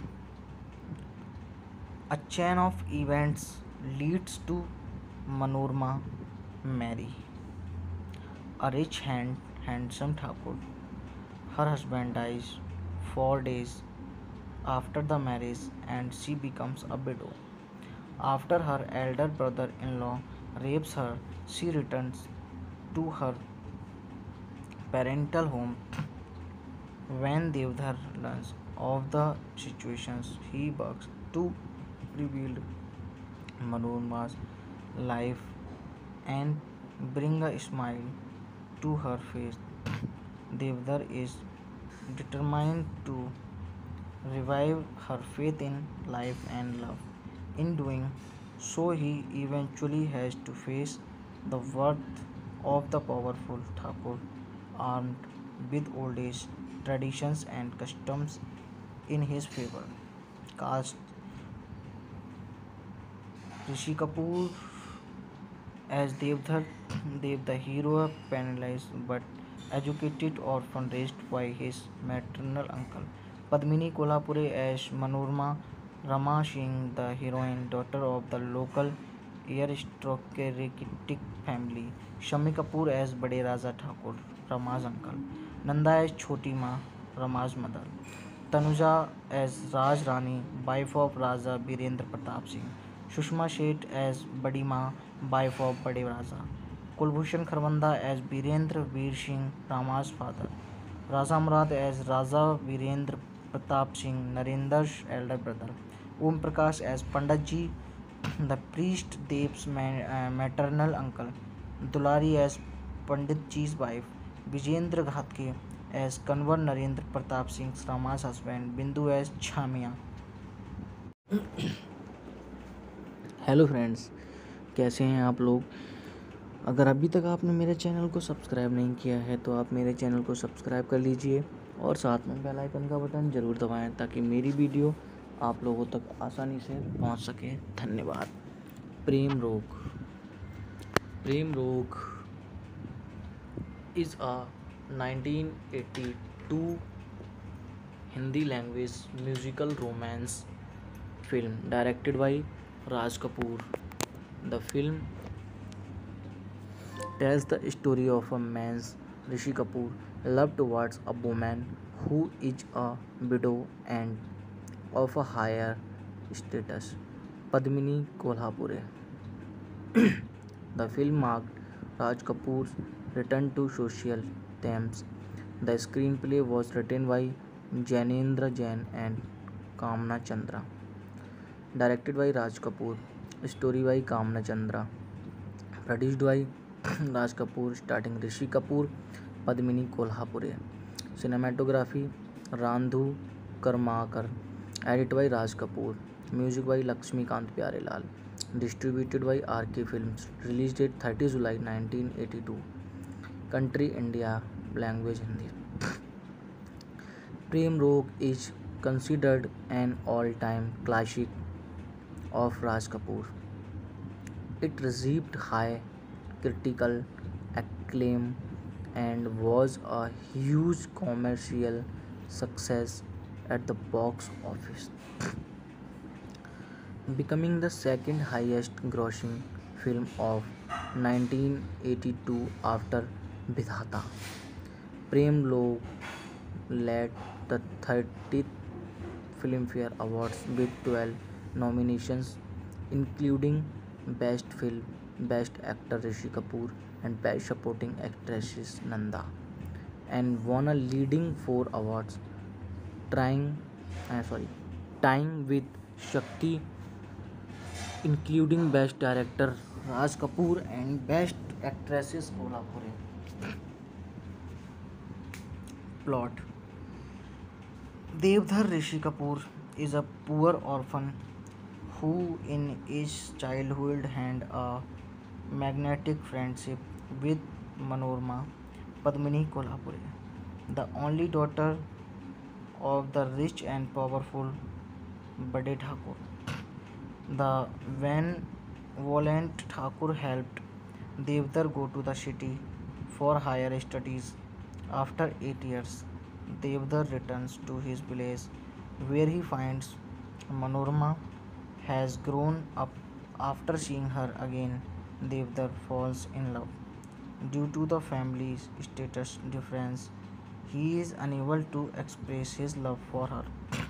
A chain of events leads to Manorma marry a handsome Thakur. Her husband dies 4 days after the marriage and she becomes a widow. After her elder brother in law rapes her, she returns to her parental home. When Devdhar learns of the situations, he works to rebuild Manorma's life and bring a smile to her face. Devdar is determined to revive her faith in life and love. In doing so, he eventually has to face the wrath of the powerful Thakur, armed with old age traditions and customs in his favor. Cast Rishi Kapoor as Devdhar, Dev the hero, penniless but educated orphan raised by his maternal uncle. Padmini Kolhapure as Manorma, Rama Singh, the heroine, daughter of the local aristocratic family. Shami Kapoor as Bade Raja Thakur, Rama's uncle. Nanda as Choti Ma, Rama's mother. Tanuja as Raj Rani, wife of Raja Birendra Pratap Singh. Sushma Sheth as Badi Ma, wife of Bade Raja. Kulbhushan Kharbanda as Birendra Veer Singh, Rama's father. Raja Murad as Raja Virendra Pratap Singh, Narendra's elder brother. Om Prakash as Panditji, the priest Dev's maternal uncle. Dulari as Panditji's wife. Vijendra Ghatke as Kanwar Narendra Pratap Singh's Rama's husband. Bindu as Chamia. Hello friends, कैसे हैं आप लोग। अगर अभी तक आपने मेरे channel को सब्सक्राइब नहीं किया है तो आप मेरे चैनल को सब्सक्राइब कर लीजिए और साथ में बेल आइकन का बटन ज़रूर दबाएं ताकि मेरी वीडियो आप लोगों तक आसानी से पहुंच सके। धन्यवाद। Prem Rog is a 1982 Hindi language musical romance film directed by Raj Kapoor. The film tells the story of a man's Rishi Kapoor love towards a woman who is a widow and of a higher status, Padmini Kolhapure. The film marked Raj Kapoor's return to social themes. The screenplay was written by Janendra Jain and Kamna Chandra. Directed by Raj Kapoor. Story by Kamna Chandra. Produced by Raj Kapoor, starring Rishi Kapoor, Padmini Kolhapure. Cinematography Randhu Karmakar. Edited by Raj Kapoor. Music by Lakshmikant Pyarelal. Distributed by RK Films. Release date 30 July 1982. Country India. Language Hindi. Prem Rog is considered an all-time classic of Raj Kapoor. It received high critical acclaim and was a huge commercial success at the box office, becoming the second highest grossing film of 1982 after Vidhata. Prem Log led the 30th Filmfare Awards with 12 nominations, including Best Film, Best Actor Rishi Kapoor, and Best Supporting Actress Nanda, and won a leading 4 awards, trying, tying with Shakti, including Best Director Raj Kapoor and Best Actress Kolhapure. Plot: Devdhar Rishi Kapoor is a poor orphan who in his childhood had a magnetic friendship with Manorma Padmini Kolhapure, the only daughter of the rich and powerful Bade Thakur. The benevolent Thakur helped Devdar go to the city for higher studies. After 8 years, Devdar returns to his village where he finds Manorma has grown up. After seeing her again, Devdar falls in love. Due to the family's status difference, he is unable to express his love for her.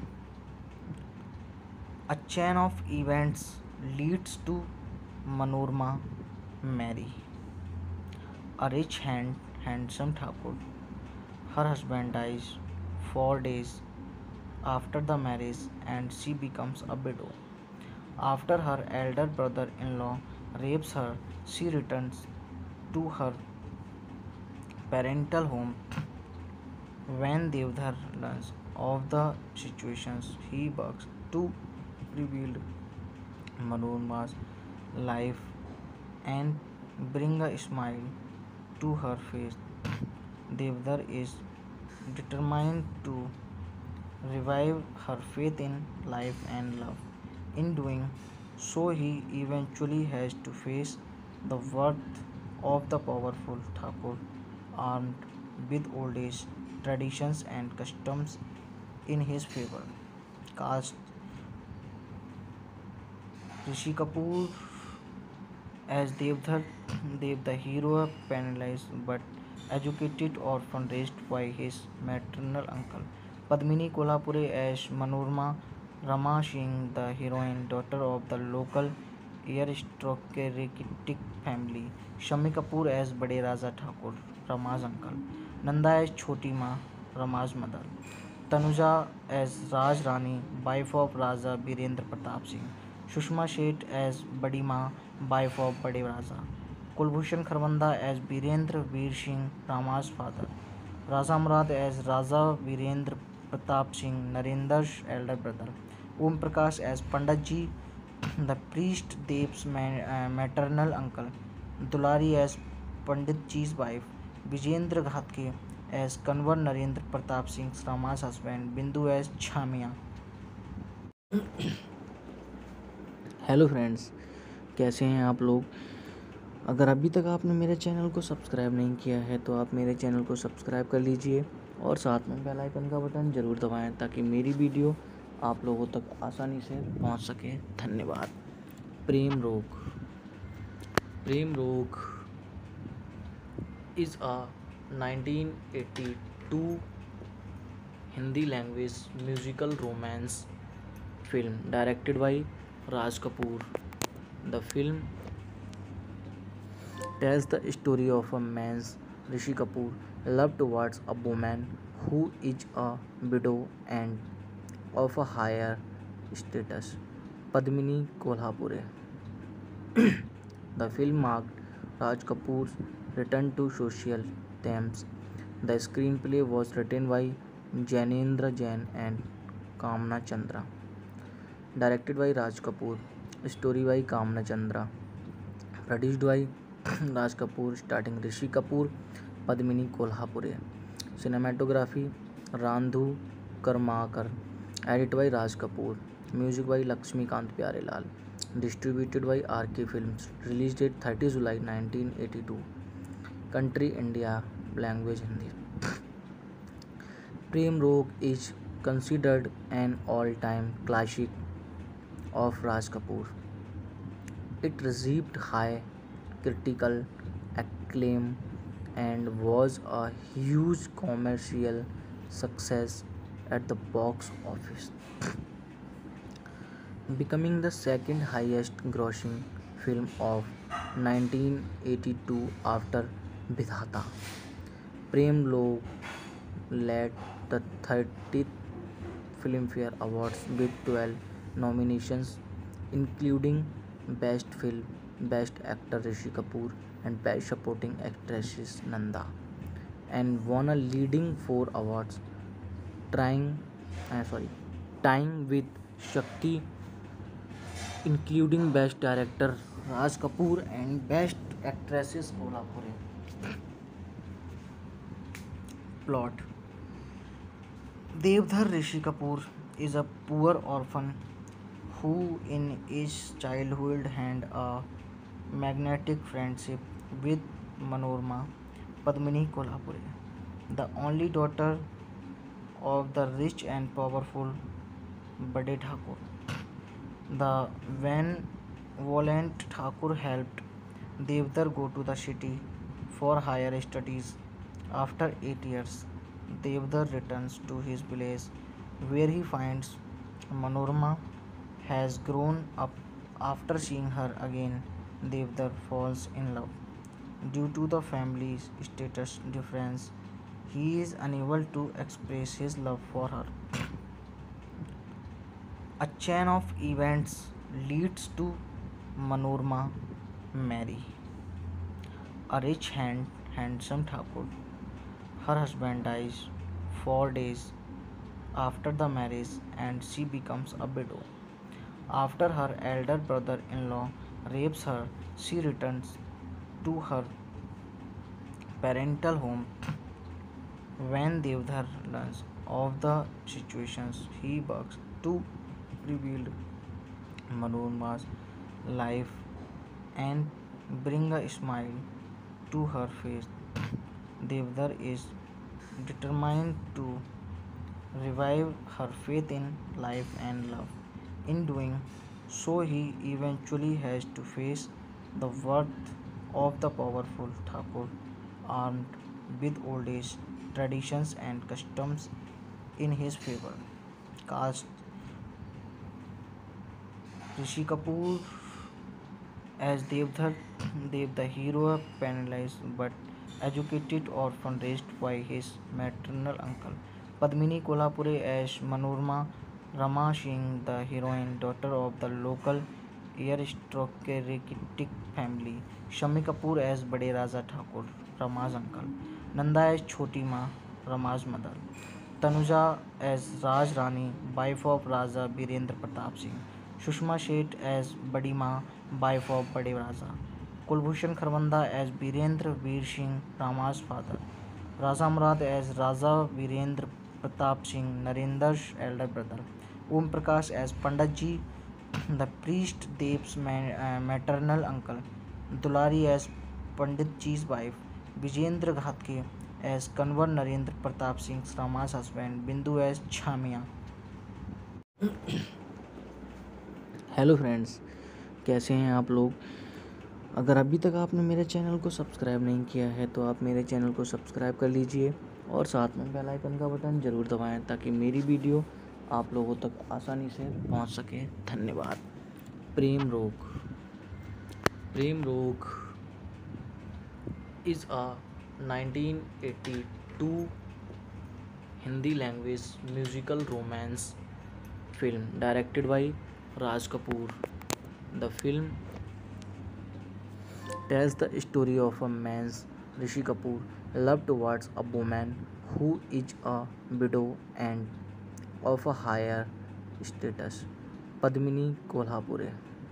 A chain of events leads to Manorma marry a handsome Thakur. Her husband dies 4 days after the marriage and she becomes a widow. After her elder brother in law rapes her, she returns to her parental home. When Devdhar learns of the situations, he works to rebuild Manorma's life and bring a smile to her face. Devdar is determined to revive her faith in life and love. In doing so, he eventually has to face the wrath of the powerful Thakur, armed with old age traditions and customs in his favor. Cast Rishi Kapoor as Devdhar, Dev the hero, penalized but educated orphan raised by his maternal uncle. Padmini Kolhapure as Manorma, Rama Singh, the heroine, daughter of the local aristocratic family. Shami Kapoor as Bade Raja Thakur, Rama's uncle. Nanda as Choti Ma, Rama's mother. Tanuja as Raj Rani, wife of Raja Birendra Pratap Singh. Sushma Sheth as Badi Ma, wife of Bade Raja. Kulbhushan Kharbanda as Birendra Veer Singh, Rama's father. Raja Murad as Raja Virendra Pratap Singh, Narendra's elder brother. Om Prakash as Panditji, the priest Dev's maternal uncle. Dulari as Panditji's wife. Vijendra Ghatke as Kanwar Narendra Pratap Singh's Rama's husband. Bindu as Chamia. Hello friends, कैसे हैं आप लोग। अगर अभी तक आपने मेरे channel को सब्सक्राइब नहीं किया है तो आप मेरे चैनल को सब्सक्राइब कर लीजिए और साथ में बेल आइकन का बटन ज़रूर दबाएं ताकि मेरी वीडियो आप लोगों तक आसानी से पहुंच सके। धन्यवाद। Prem Rog is a 1982 Hindi language musical romance film directed by Raj Kapoor. The film tells the story of a man's Rishi Kapoor love towards a woman who is a widow and of a higher status, Padmini Kolhapure. The film marked Raj Kapoor's return to social themes. The screenplay was written by Janendra Jain and Kamna Chandra. Directed by Raj Kapoor. Story by Kamna Chandra. Produced by Raj Kapoor, starting Rishi Kapoor, Padmini Kolhapure. Cinematography Randhu Karmakar. Edited by Raj Kapoor. Music by Lakshmikant Pyarelal. Distributed by RK Films. Release date 30 July 1982. Country India. Language Hindi. Prem Rog is considered an all-time classic of Raj Kapoor. It received high critical acclaim and was a huge commercial success at the box office, becoming the second highest grossing film of 1982 after Vidhata. Prem Log led the 30th Filmfare Awards with 12 nominations, including Best Film, Best Actor Rishi Kapoor, and Best Supporting Actress Nanda, and won a leading 4 awards, trying, tying with Shakti, including Best Director Raj Kapoor and Best Actresses Kolhapure. Plot: Devdhar Rishi Kapoor is a poor orphan who in his childhood had a magnetic friendship with Manorma Padmini Kolhapure, the only daughter of the rich and powerful Bade Thakur. The benevolent Thakur helped Devdar go to the city for higher studies. After 8 years, Devdar returns to his village where he finds Manorama has grown up. After seeing her again, Devdar falls in love. Due to the family's status difference, he is unable to express his love for her. A chain of events leads to Manorama marry a handsome Thakur. Her husband dies 4 days after the marriage and she becomes a widow. After her elder brother in law rapes her, she returns to her parental home. When Devdhar learns of the situations, he works to rebuild Manorama's life and bring a smile to her face. Devdar is determined to revive her faith in life and love. In doing so, he eventually has to face the wrath of the powerful Thakur, armed with old age traditions and customs in his favor. Cast Rishi Kapoor as Devdhar, Dev the hero, penniless but educated orphan raised by his maternal uncle. Padmini Kolhapure as Manorama, Rama Singh, the heroine, daughter of the local aristocratic family. Shami Kapoor as Bade Raja Thakur, Rama's uncle. Nanda as Choti Ma, Rama's mother. Tanuja as Raj Rani, wife of Raja Birendra Pratap Singh. Sushma Sheth as Badi Ma, wife of Bade Raja. Kulbhushan Kharbanda as Birendra Veer Singh, Rama's father. Raja Murad as Raja Virendra Pratap Singh, Narendra's elder brother. Om Prakash as Panditji, the priest Dev's maternal uncle. Dulari as Panditji's wife. Vijendra Ghatke as Kanwar Narendra Pratap Singh's Rama's husband. Bindu as Chhamia. Hello friends, कैसे हैं आप लोग। अगर अभी तक आपने मेरे channel को सब्सक्राइब नहीं किया है तो आप मेरे चैनल को सब्सक्राइब कर लीजिए और साथ में बेल आइकन का बटन ज़रूर दबाएं ताकि मेरी वीडियो आप लोगों तक आसानी से पहुंच सके। धन्यवाद। Prem Rog is a 1982 Hindi language musical romance film directed by Raj Kapoor. The film tells the story of a man's Rishi Kapoor love towards a woman who is a widow and of a higher status, Padmini Kolhapure.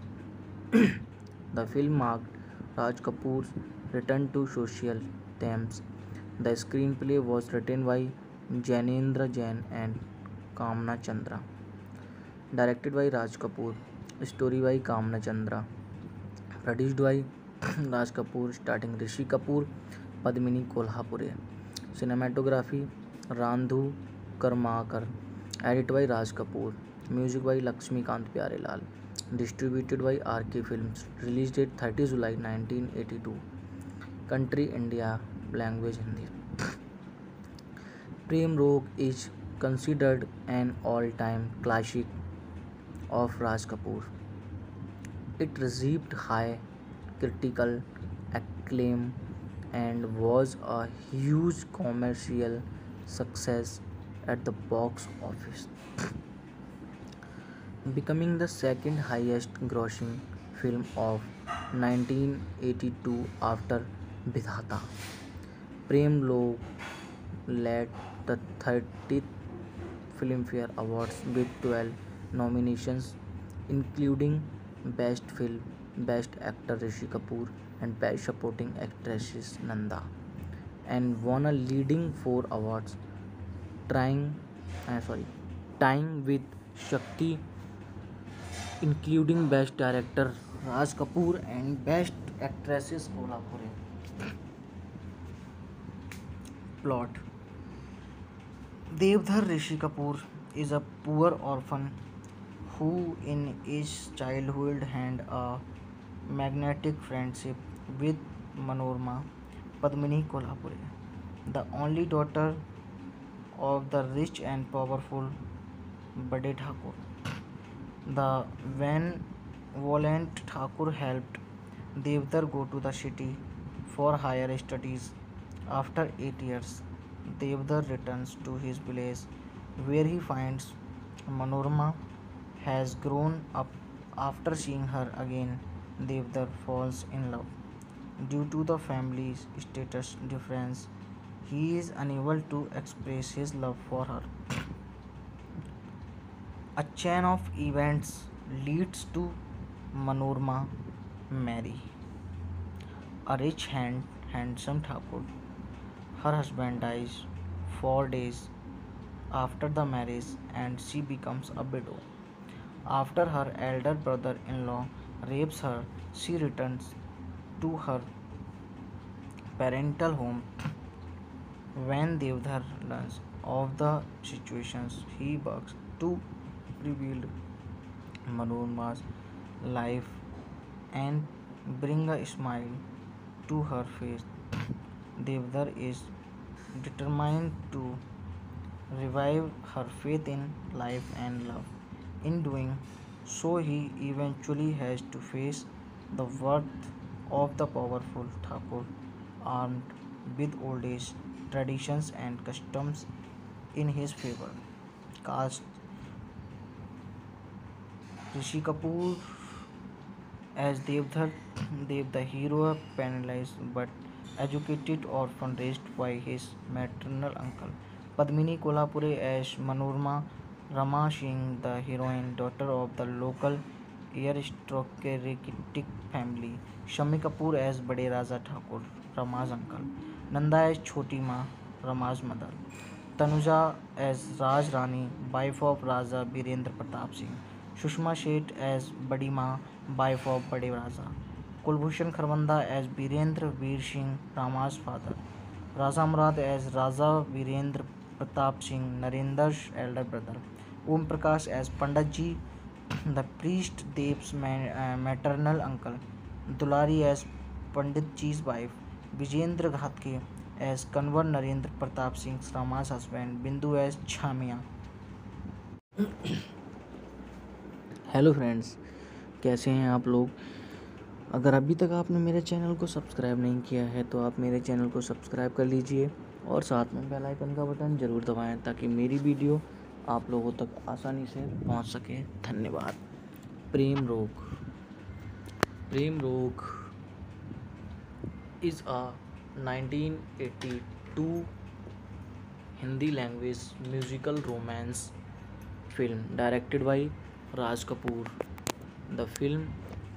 The film marked Raj Kapoor's return to social themes. The screenplay was written by Janendra Jain and Kamna Chandra. Directed by Raj Kapoor. Story by Kamna Chandra. Produced by Raj Kapoor, starring Rishi Kapoor, Padmini Kolhapure. Cinematography Randhu Karmakar. Edited by Raj Kapoor. Music by Lakshmikant Pyarelal. Distributed by RK Films. Release date 30 July 1982. Country India. Language Hindi. Prem Rog is considered an all-time classic of Raj Kapoor. It received high critical acclaim and was a huge commercial success at the box office, becoming the second highest grossing film of 1982 after Vidhata. Prem Log led the 30th Filmfare Awards with 12 nominations, including Best Film, Best Actor Rishi Kapoor, and Best Supporting Actress Nanda, and won a leading 4 awards, trying, tying with Shakti, including Best Director Raj Kapoor and Best Actress Kolhapure. Plot: Devdhar Rishi Kapoor is a poor orphan who in his childhood had a magnetic friendship with Manorama, Padmini Kolhapure, the only daughter of the rich and powerful Bade Thakur. The benevolent Thakur helped Devdar go to the city for higher studies. After 8 years, Devdar returns to his village where he finds Manorama has grown up. After seeing her again, Devdar falls in love. Due to the family's status difference, he is unable to express his love for her. A chain of events leads to Manorama marry a handsome Thakur. Her husband dies 4 days after the marriage and she becomes a widow. After her elder brother in law rapes her, she returns to her parental home. When Devdhar learns of the situations, he works to rebuild Manorama's life and bring a smile to her face. Devdar is determined to revive her faith in life and love. In doing so, he eventually has to face the wrath of the powerful Thakur, armed with old age traditions and customs in his favor. Cast Rishi Kapoor as Devdar, Dev the hero, penalized but educated orphan raised by his maternal uncle. Padmini Kolhapure as Manorama, Rama Singh, the heroine, daughter of the local aristocratic family. Shami Kapoor as Bade Raja Thakur, Rama's uncle. Nanda as Choti Ma, Rama's mother. Tanuja as Raj Rani, wife of Raja Birendra Pratap Singh. Sushma Sheth as Badi Ma, wife of Bade Raja. Kulbhushan Kharbanda as Birendra Veer Singh, Rama's father. Raja Murad as Raja Virendra Pratap Singh, Narendra's elder brother. Om Prakash as Panditji, the priest Dev's maternal uncle. Dulari as Panditji's wife. Vijendra Ghatke as Kanwar Narendra Pratap Singh's Rama's husband. Bindu as Chamia. Hello friends, कैसे हैं आप लोग। अगर अभी तक आपने मेरे channel को सब्सक्राइब नहीं किया है तो आप मेरे चैनल को सब्सक्राइब कर लीजिए और साथ में बेल आइकन का बटन ज़रूर दबाएं ताकि मेरी वीडियो आप लोगों तक आसानी से पहुंच सके। धन्यवाद। Prem Rog is a 1982 Hindi language musical romance film directed by Raj Kapoor. The film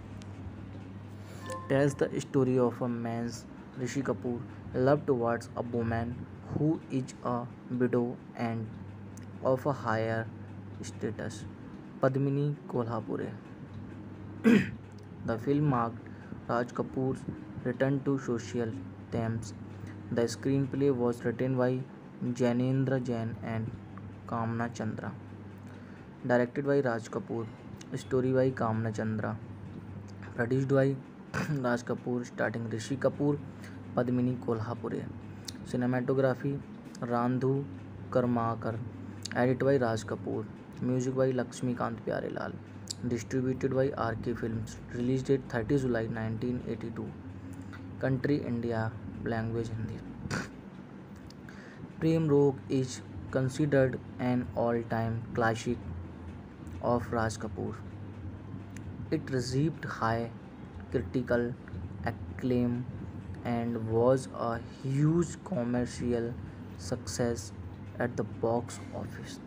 tells the story of a man's Rishi Kapoor love towards a woman who is a widow and of a higher status, Padmini Kolhapure. The film marked Raj Kapoor's return to social themes. The screenplay was written by Janendra Jain and Kamna Chandra. Directed by Raj Kapoor. Story by Kamna Chandra. Produced by Raj Kapoor, starring Rishi Kapoor, Padmini Kolhapure. Cinematography Randhu Karmakar. Edited by Raj Kapoor. Music by Lakshmikant Pyarelal. Distributed by RK Films. Release date 30 July 1982. Country India. Language Hindi. Prem Rog is considered an all-time classic of Raj Kapoor. It received high critical acclaim and was a huge commercial success at the box office,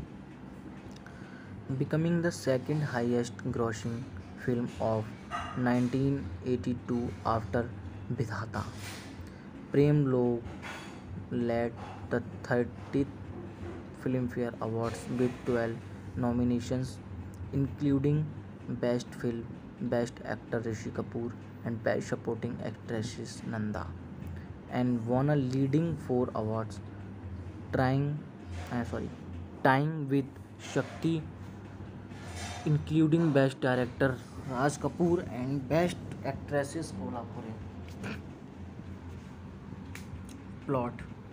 becoming the second highest grossing film of 1982 after Vidhata. Prem Log led the 30th Filmfare Awards with 12 nominations, including Best Film, Best Actor Rishi Kapoor, and Best Supporting Actress Nanda, and won a leading 4 awards, trying, tying with Shakti, including Best Director Raj Kapoor and Best Actress Kolhapure. Plot.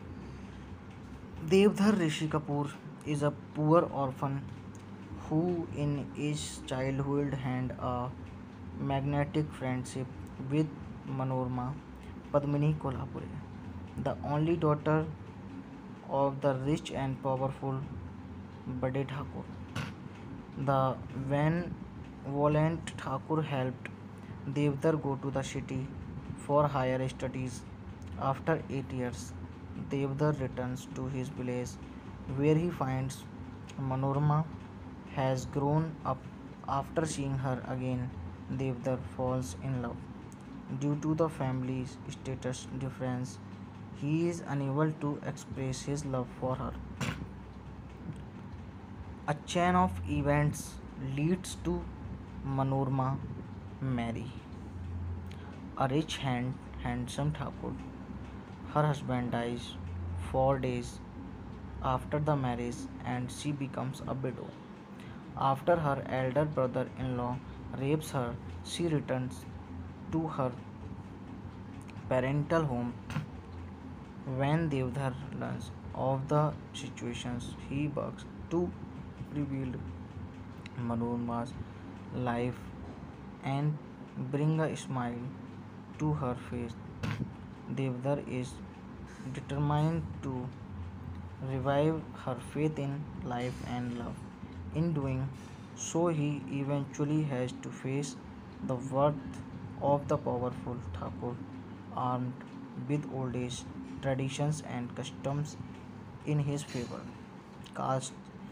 Devdhar Rishi Kapoor is a poor orphan who in his childhood had a magnetic friendship with Manorama Padmini Kolhapure, the only daughter of the rich and powerful Bade Thakur. The benevolent Thakur helped Devdar go to the city for higher studies. After 8 years, Devdar returns to his village where he finds Manorama has grown up. After seeing her again, Devdar falls in love. Due to the family's status difference, he is unable to express his love for her. A chain of events leads to Manorama marry a handsome Thakur. Her husband dies 4 days after the marriage and she becomes a widow. After her elder brother in law rapes her, she returns to her parental home. When Devdhar learns of the situations, he works to rebuild Manorama's life and bring a smile to her face. Devdar is determined to revive her faith in life and love. In doing so, he eventually has to face the wrath of the powerful Thakur, armed with old age traditions and customs in his favor. Cast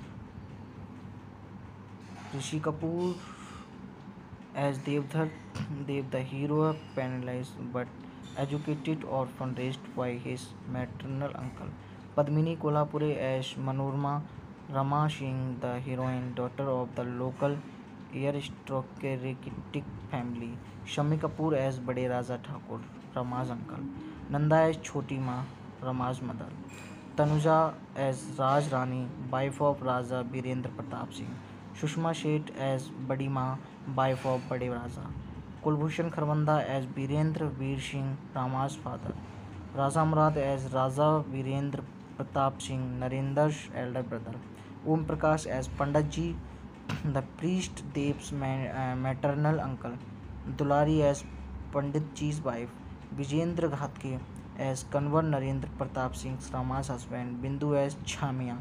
Rishi Kapoor as Devdhar, Dev the hero, penniless but educated orphan raised by his maternal uncle. Padmini Kolhapure as Manorama, Rama Singh, the heroine, daughter of the local aristocratic family. Shami Kapoor as Bade Raja Thakur, Rama's uncle. Nanda as Choti Ma, Rama's mother. Tanuja as Raj Rani, wife of Raja Birendra Pratap Singh. Sushma Sheth as Badi Ma, wife of Bade Raja. Kulbhushan Kharbanda as Birendra Veer Singh, Rama's father. Raja Murad as Raja Virendra Pratap Singh, Narendra's elder brother. Om Prakash as Pandit Ji, the priest Dev's maternal uncle. Dulari as Pandit Ji's wife. Vijendra Ghatke as Kanwar Narendra Pratap Singh's Rama's husband. Bindu as Chhamia.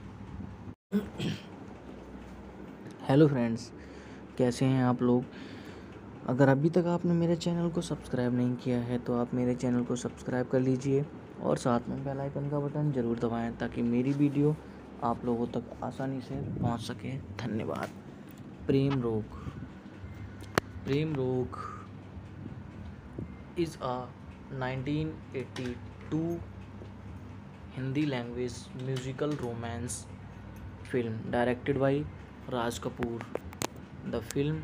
Hello friends, कैसे हैं आप लोग। अगर अभी तक आपने मेरे channel को सब्सक्राइब नहीं किया है तो आप मेरे चैनल को सब्सक्राइब कर लीजिए और साथ में बेल आइकन का बटन ज़रूर दबाएं ताकि मेरी वीडियो आप लोगों तक आसानी से पहुंच सके। धन्यवाद। Prem Rog is a 1982 Hindi language musical romance film directed by Raj Kapoor. The film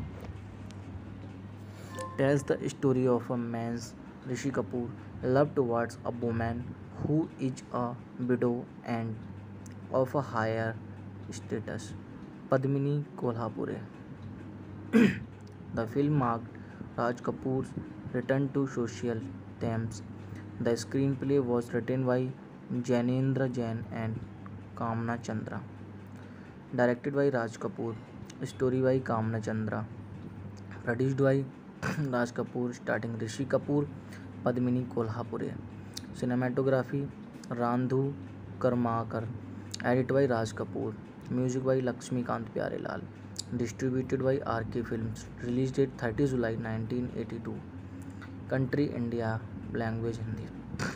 tells the story of a man's Rishi Kapoor love towards a woman who is a widow and of a higher status, Padmini Kolhapure. The film marked Raj Kapoor's return to social themes. The screenplay was written by Janendra Jain and Kamna Chandra. Directed by Raj Kapoor. Story by Kamna Chandra. Produced by Raj Kapoor, starring Rishi Kapoor, Padmini Kolhapure. Cinematography Randhu Karmakar. Edited by Raj Kapoor. Music by Lakshmikant Pyarelal. Distributed by RK Films. Release date 30 July 1982. Country India. Language Hindi.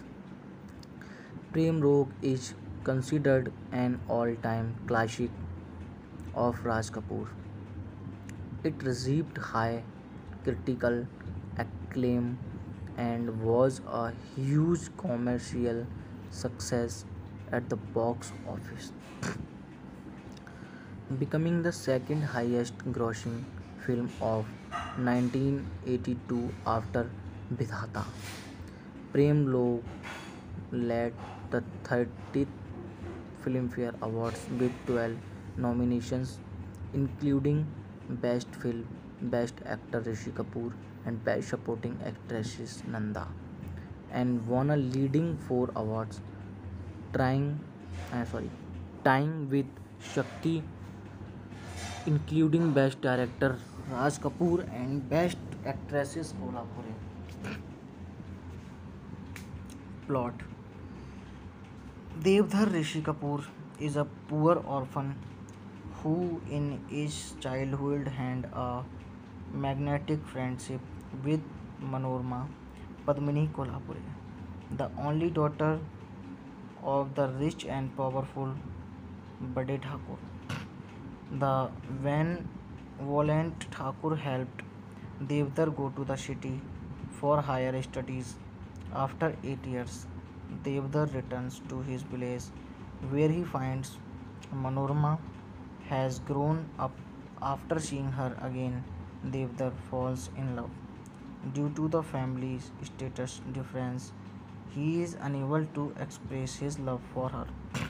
Prem Rog is considered an all-time classic of Raj Kapoor. It received high critical acclaim and was a huge commercial success at the box office, becoming the second highest grossing film of 1982 after Vidhata. Prem Log led the 30th Filmfare Awards with 12 nominations, including Best Film, Best Actor Rishi Kapoor, and Best Supporting Actress Nanda. and won a leading 4 awards, trying, sorry, tying with Shakti, including Best Director Raj Kapoor and Best Actresses Kolhapuri. Plot: Devdhar Rishi Kapoor is a poor orphan who, in his childhood, had a magnetic friendship with Manorama Padmini Kolhapuri, the only daughter of the rich and powerful Bade Thakur. The benevolent Thakur helped Devdar go to the city for higher studies. After 8 years, Devdar returns to his village where he finds Manorama has grown up. After seeing her again, Devdar falls in love. Due to the family's status difference, he is unable to express his love for her.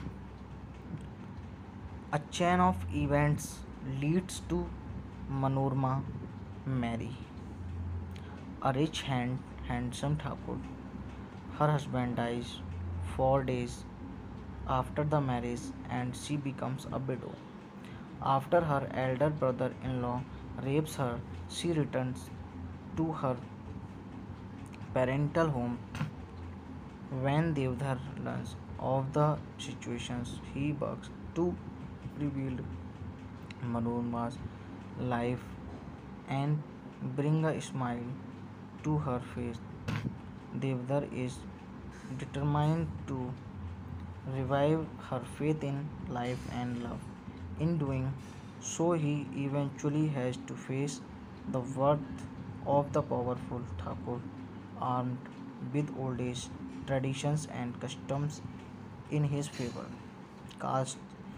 A chain of events leads to Manorama marry a rich handsome Thakur. Her husband dies 4 days after the marriage and she becomes a widow. After her elder brother in law rapes her, she returns to her parental home. When Devdhar learns of the situations, he works to rebuild Manorama's life and bring a smile to her face. Devdar is determined to revive her faith in life and love. In doing so, he eventually has to face the wrath of the powerful Thakur, armed with old age traditions and customs in his favor. Cast: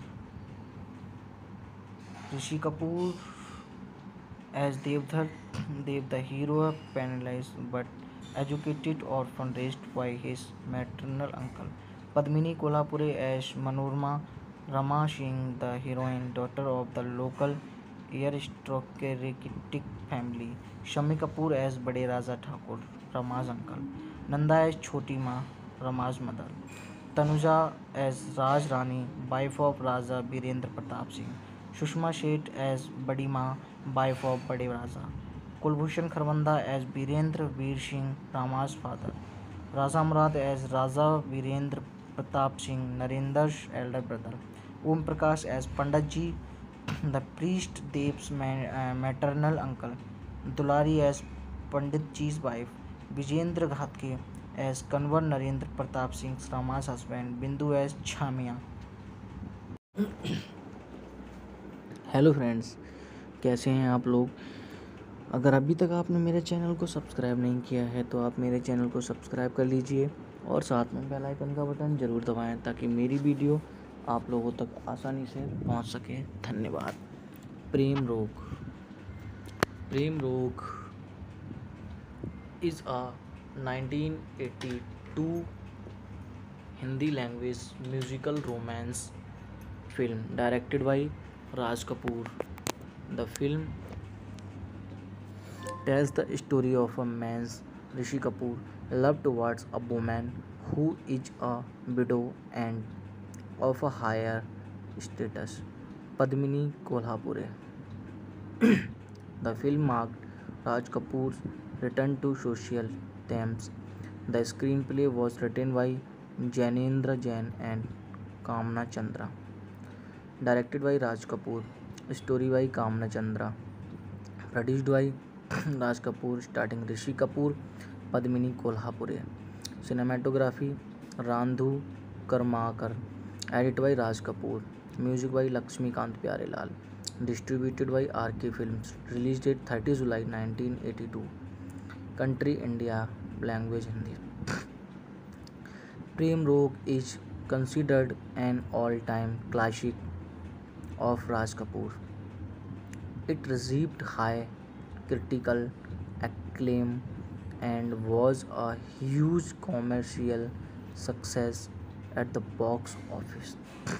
Rishi Kapoor as Devdhar, Dev the hero, penniless but educated orphan raised by his maternal uncle. Padmini Kolhapure as Manorama, Rama Singh, the heroine, daughter of the local aristocratic family. Shami Kapoor as Bade Raja Thakur, Rama's uncle. Nanda as Choti Ma, Rama's mother. Tanuja as Raj Rani, wife of Raja Birendra Pratap Singh. Sushma Sheth as Badi Ma, wife of Bade Raja. Kulbhushan Kharbanda as Birendra Veer Singh, Rama's father. Raja Murad as Raja Virendra Pratap Singh, Narendra's elder brother. Om Prakash as Pandit Ji, the priest Dev's maternal uncle. Dulari as Pandit Ji's wife. Vijendra Ghatke as Kanwar Narendra Pratap Singh's Rama's husband. Bindu as Chhamia. Hello friends, कैसे हैं आप लोग। अगर अभी तक आपने मेरे channel को सब्सक्राइब नहीं किया है तो आप मेरे चैनल को सब्सक्राइब कर लीजिए और साथ में बेल आइकन का बटन ज़रूर दबाएं ताकि मेरी वीडियो आप लोगों तक आसानी से पहुंच सके। धन्यवाद। Prem Rog is a 1982 Hindi language musical romance film directed by Raj Kapoor. The film tells the story of a man's, Rishi Kapoor, love towards a woman who is a widow and of a higher status, Padmini Kolhapure. The film marked Raj Kapoor's return to social themes. The screenplay was written by Janendra Jain and Kamna Chandra. Directed by Raj Kapoor. Story by Kamna Chandra. Produced by Raj Kapoor, starring Rishi Kapoor, Padmini Kolhapure. Cinematography Randhu Karmakar. Edited by Raj Kapoor. Music by Lakshmikant Pyarelal. Distributed by RK Films. Release date 30 July 1982. Country India. Language Hindi. Prem Rog is considered an all-time classic of Raj Kapoor. It received high critical acclaim and was a huge commercial success at the box office,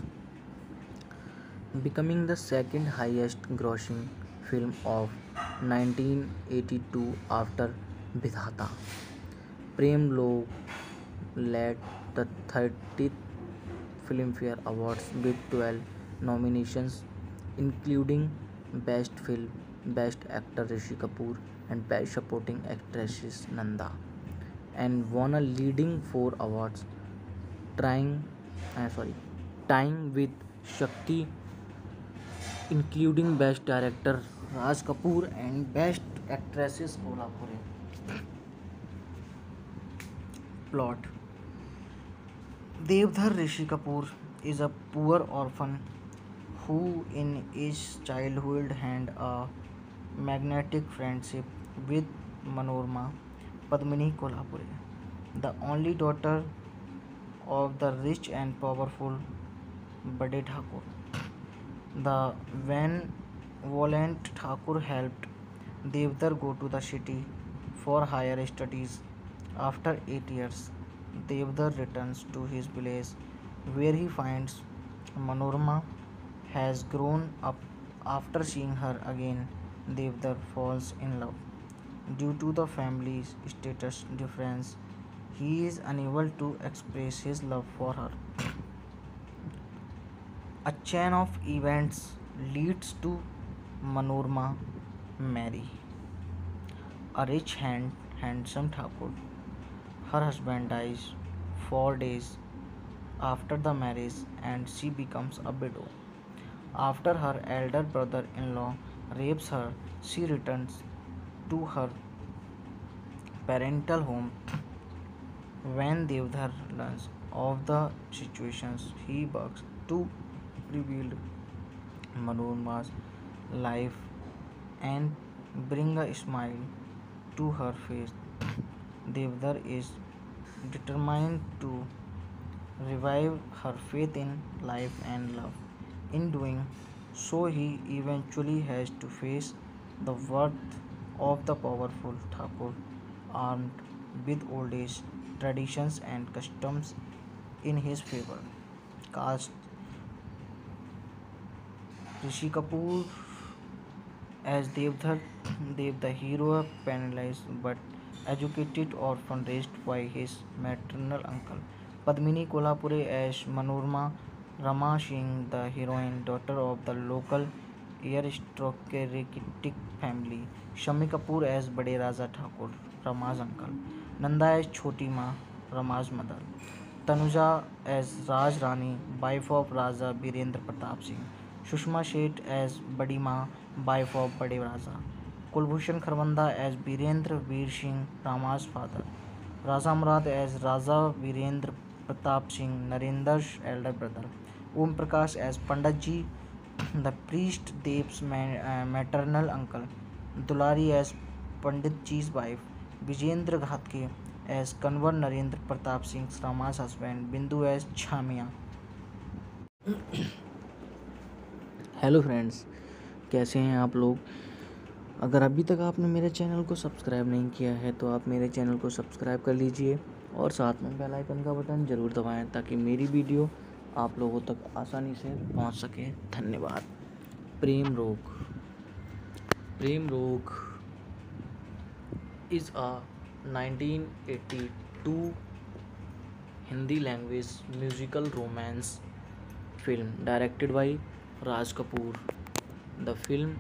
becoming the second highest grossing film of 1982 after Vidhata. Prem Log led the 30th Filmfare Awards with 12 nominations, including Best Film, Best Actor Rishi Kapoor, and Best Supporting Actress Nanda, and won a leading 4 awards, trying, sorry, tying with Shakti, including Best Director Raj Kapoor and Best Actresses Kolhapuri. Plot: Devdhar Rishi Kapoor is a poor orphan who, in his childhood, had a magnetic friendship with Manorma Padmini Kolhapuri, the only daughter of the rich and powerful Bade Thakur. The benevolent Thakur helped Devdar go to the city for higher studies. After 8 years, Devdar returns to his village where he finds Manorma has grown up. After seeing her again, Devdar falls in love. Due to the family's status difference, he is unable to express his love for her. A chain of events leads to Manorma marry a rich handsome Thakur. Her husband dies 4 days after the marriage and she becomes a widow. After her elder brother in law rapes her, she returns to her parental home. When Devdhar learns of the situations, he works to rebuild Manorma's life and bring a smile to her face. Devdar is determined to revive her faith in life and love. In doing so, he eventually has to face the wrath of the powerful Thakur, armed with old age traditions and customs in his favor. Cast: Rishi Kapoor as Devdhar, Dev the hero, penniless but educated orphan raised by his maternal uncle. Padmini Kolhapure as Manorma, Rama Singh, the heroine, daughter of the local aristocratic family. Shami Kapoor as Bade Raja Thakur, Rama's uncle. Nanda as Choti Ma, Rama's mother. Tanuja as Raj Rani, wife of Raja Birendra Pratap Singh. Sushma Sheth as Badi Ma, wife of Bade Raja. Kulbhushan Kharbanda as Birendra Veer Singh, Rama's father. Raja Murad as Raja Virendra Pratap Singh, Narendra's elder brother. Om Prakash as Pandit Ji, the priest Dev's maternal uncle. Dulari as Pandit Ji's wife. Vijendra Ghatke as Kanwar Narendra Pratap Singh's Rama's husband. Bindu as Chhamia. Hello friends, कैसे हैं आप लोग। अगर अभी तक आपने मेरे channel को सब्सक्राइब नहीं किया है तो आप मेरे चैनल को सब्सक्राइब कर लीजिए और साथ में बेल आइकन का बटन ज़रूर दबाएं ताकि मेरी वीडियो आप लोगों तक आसानी से पहुंच सके। धन्यवाद। Prem Rog is a 1982 Hindi language musical romance film directed by Raj Kapoor. The film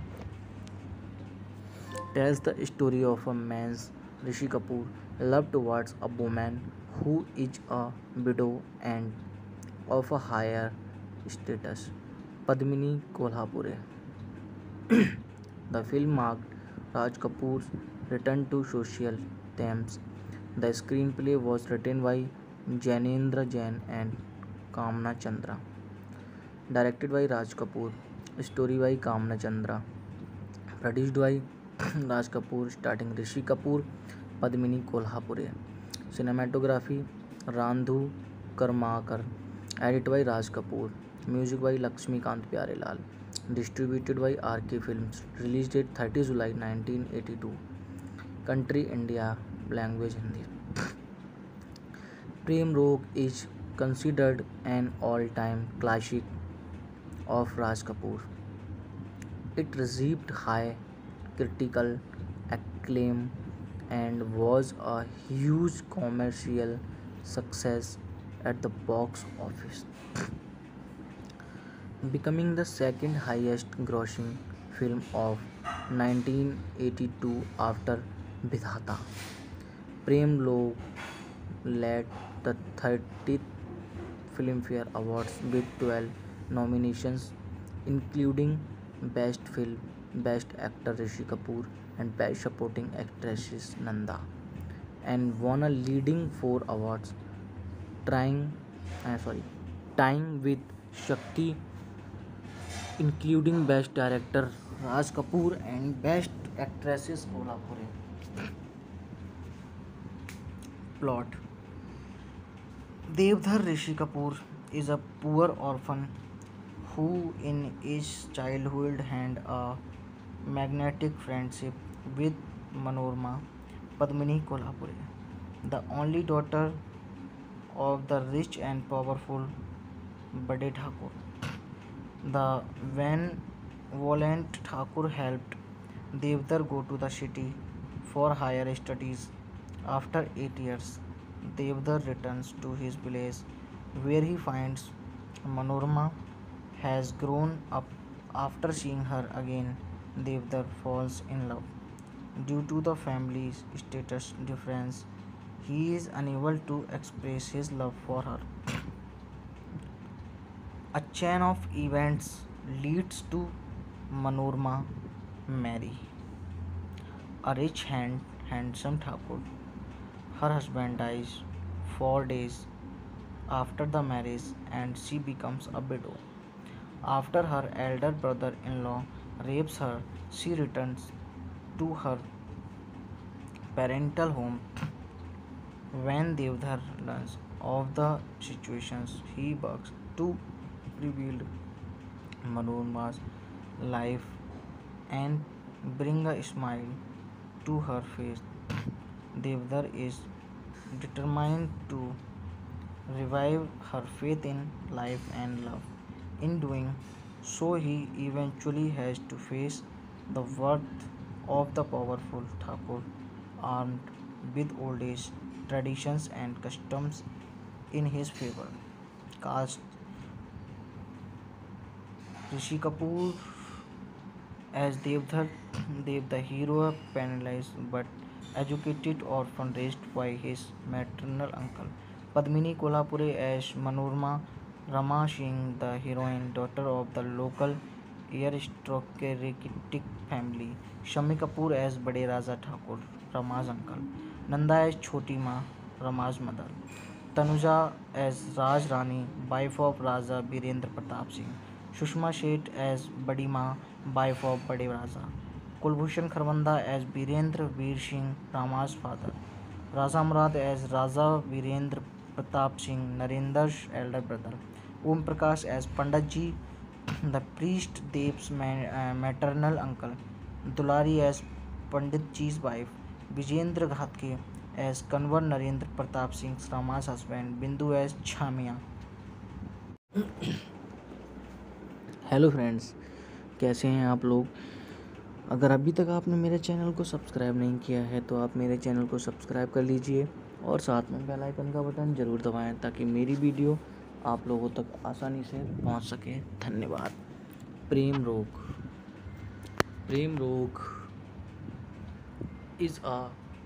tells the story of a man, Rishi Kapoor, love towards a woman who is a widow and of a higher status, Padmini Kolhapure. The film marked Raj Kapoor's return to social themes. The screenplay was written by Janendra Jain and Kamna Chandra. Directed by Raj Kapoor. Story by Kamna Chandra. Produced by Raj Kapoor, starring Rishi Kapoor, Padmini Kolhapure. Cinematography Randhu Karmakar. Edited by Raj Kapoor. Music by Lakshmikant Pyarelal. Distributed by RK Films. Release date 30 July 1982. Country India. Language Hindi. Prem Rog is considered an all-time classic of Raj Kapoor. It received high critical acclaim and was a huge commercial success at the box office, becoming the second highest grossing film of 1982 after Vidhata. Prem Log led the 30th Filmfare Awards with 12 nominations, including Best Film, Best Actor Rishi Kapoor, and Best Supporting Actress Nanda, and won a leading four awards, trying, sorry, tying with Shakti, including Best Director Raj Kapoor and Best Actresses Kolhapuri. Plot: Devdhar Rishi Kapoor is a poor orphan who, in his childhood, had a magnetic friendship with Manorma Padmini Kolhapuri, the only daughter of the rich and powerful Bade Thakur. The benevolent Thakur helped Devdar go to the city for higher studies. After 8 years, Devdar returns to his village where he finds Manorma has grown up. After seeing her again, Devdar falls in love. Due to the family's status difference, he is unable to express his love for her. A chain of events leads to Manorma marry a rich handsome Thakur. Her husband dies 4 days after the marriage and she becomes a widow. After her elder brother in law rapes her, she returns to her parental home. When Devdhar learns of the situations, he works to rebuild Manorma's life and bring a smile to her face. Devdar is determined to revive her faith in life and love. In doing so, he eventually has to face the wrath of the powerful Thakur, armed with old age traditions and customs in his favor. Cast: Rishi Kapoor as Devdhar, Dev the hero, penniless but educated orphan raised by his maternal uncle. Padmini Kolhapure as Manorma, Rama Singh, the heroine, daughter of the local aristocratic family. Shami Kapoor as Bade Raja Thakur, Rama's uncle. Nanda as Choti Ma, Rama's mother. Tanuja as Raj Rani, wife of Raja Birendra Pratap Singh. Sushma Sheth as Badi Ma, wife of Bade Raja. Kulbhushan Kharbanda as Birendra Veer Singh, Rama's father. Raja Murad as Raja Virendra Pratap Singh, Narendra's elder brother. Om Prakash as Pandit Ji, the priest Dev's maternal uncle. Dulari as Pandit Ji's wife. Vijendra Ghatke as Kanwar Narendra Pratap Singh's Rama's husband. Bindu as Chhamia. Hello friends, कैसे हैं आप लोग। अगर अभी तक आपने मेरे channel को सब्सक्राइब नहीं किया है तो आप मेरे चैनल को सब्सक्राइब कर लीजिए और साथ में बेल आइकन का बटन ज़रूर दबाएं ताकि मेरी वीडियो आप लोगों तक आसानी से पहुंच सके। धन्यवाद। Prem Rog is a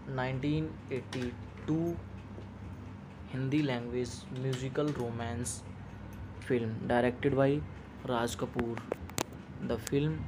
1982 Hindi language musical romance film directed by Raj Kapoor. The film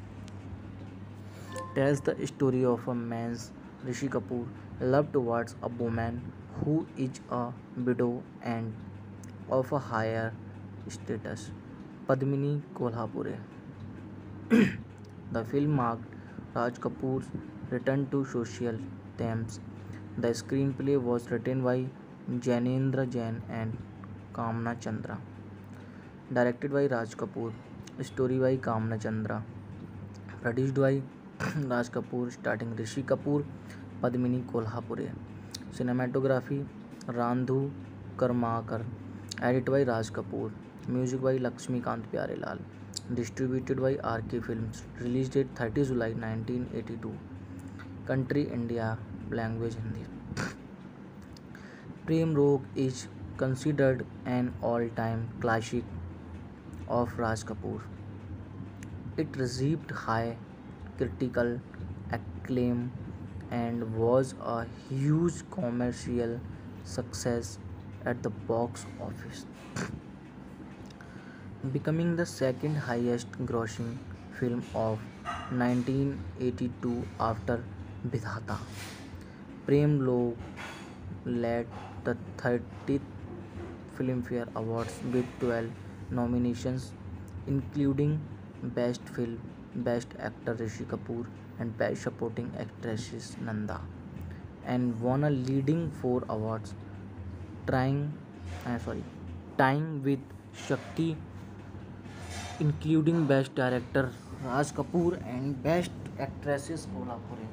tells the story of a man's, Rishi Kapoor, love towards a woman who is a widow and of a higher status, Padmini Kolhapure. The film marked Raj Kapoor's return to social themes. The screenplay was written by Janendra Jain and Kamna Chandra. Directed by Raj Kapoor. Story by Kamna Chandra. Produced by Raj Kapoor, starring Rishi Kapoor, Padmini Kolhapure. Cinematography Randhu Karmakar. Edited by Raj Kapoor. Music by Lakshmikant Pyarelal. Distributed by RK Films. Release date 30 July 1982. Country India. language Hindi. Prem Rogue is considered an all-time classic of Raj Kapoor. It received high critical acclaim and was a huge commercial success at the box office, becoming the second highest grossing film of 1982 after Vidhata. Prem Log led the 30th Filmfare Awards with 12 nominations, including Best Film, Best Actor Rishi Kapoor, and Best Supporting Actress Nanda, and won a leading 4 awards, trying, sorry, tying with Shakti, including Best Director Raj Kapoor and Best Actresses Kolhapuri.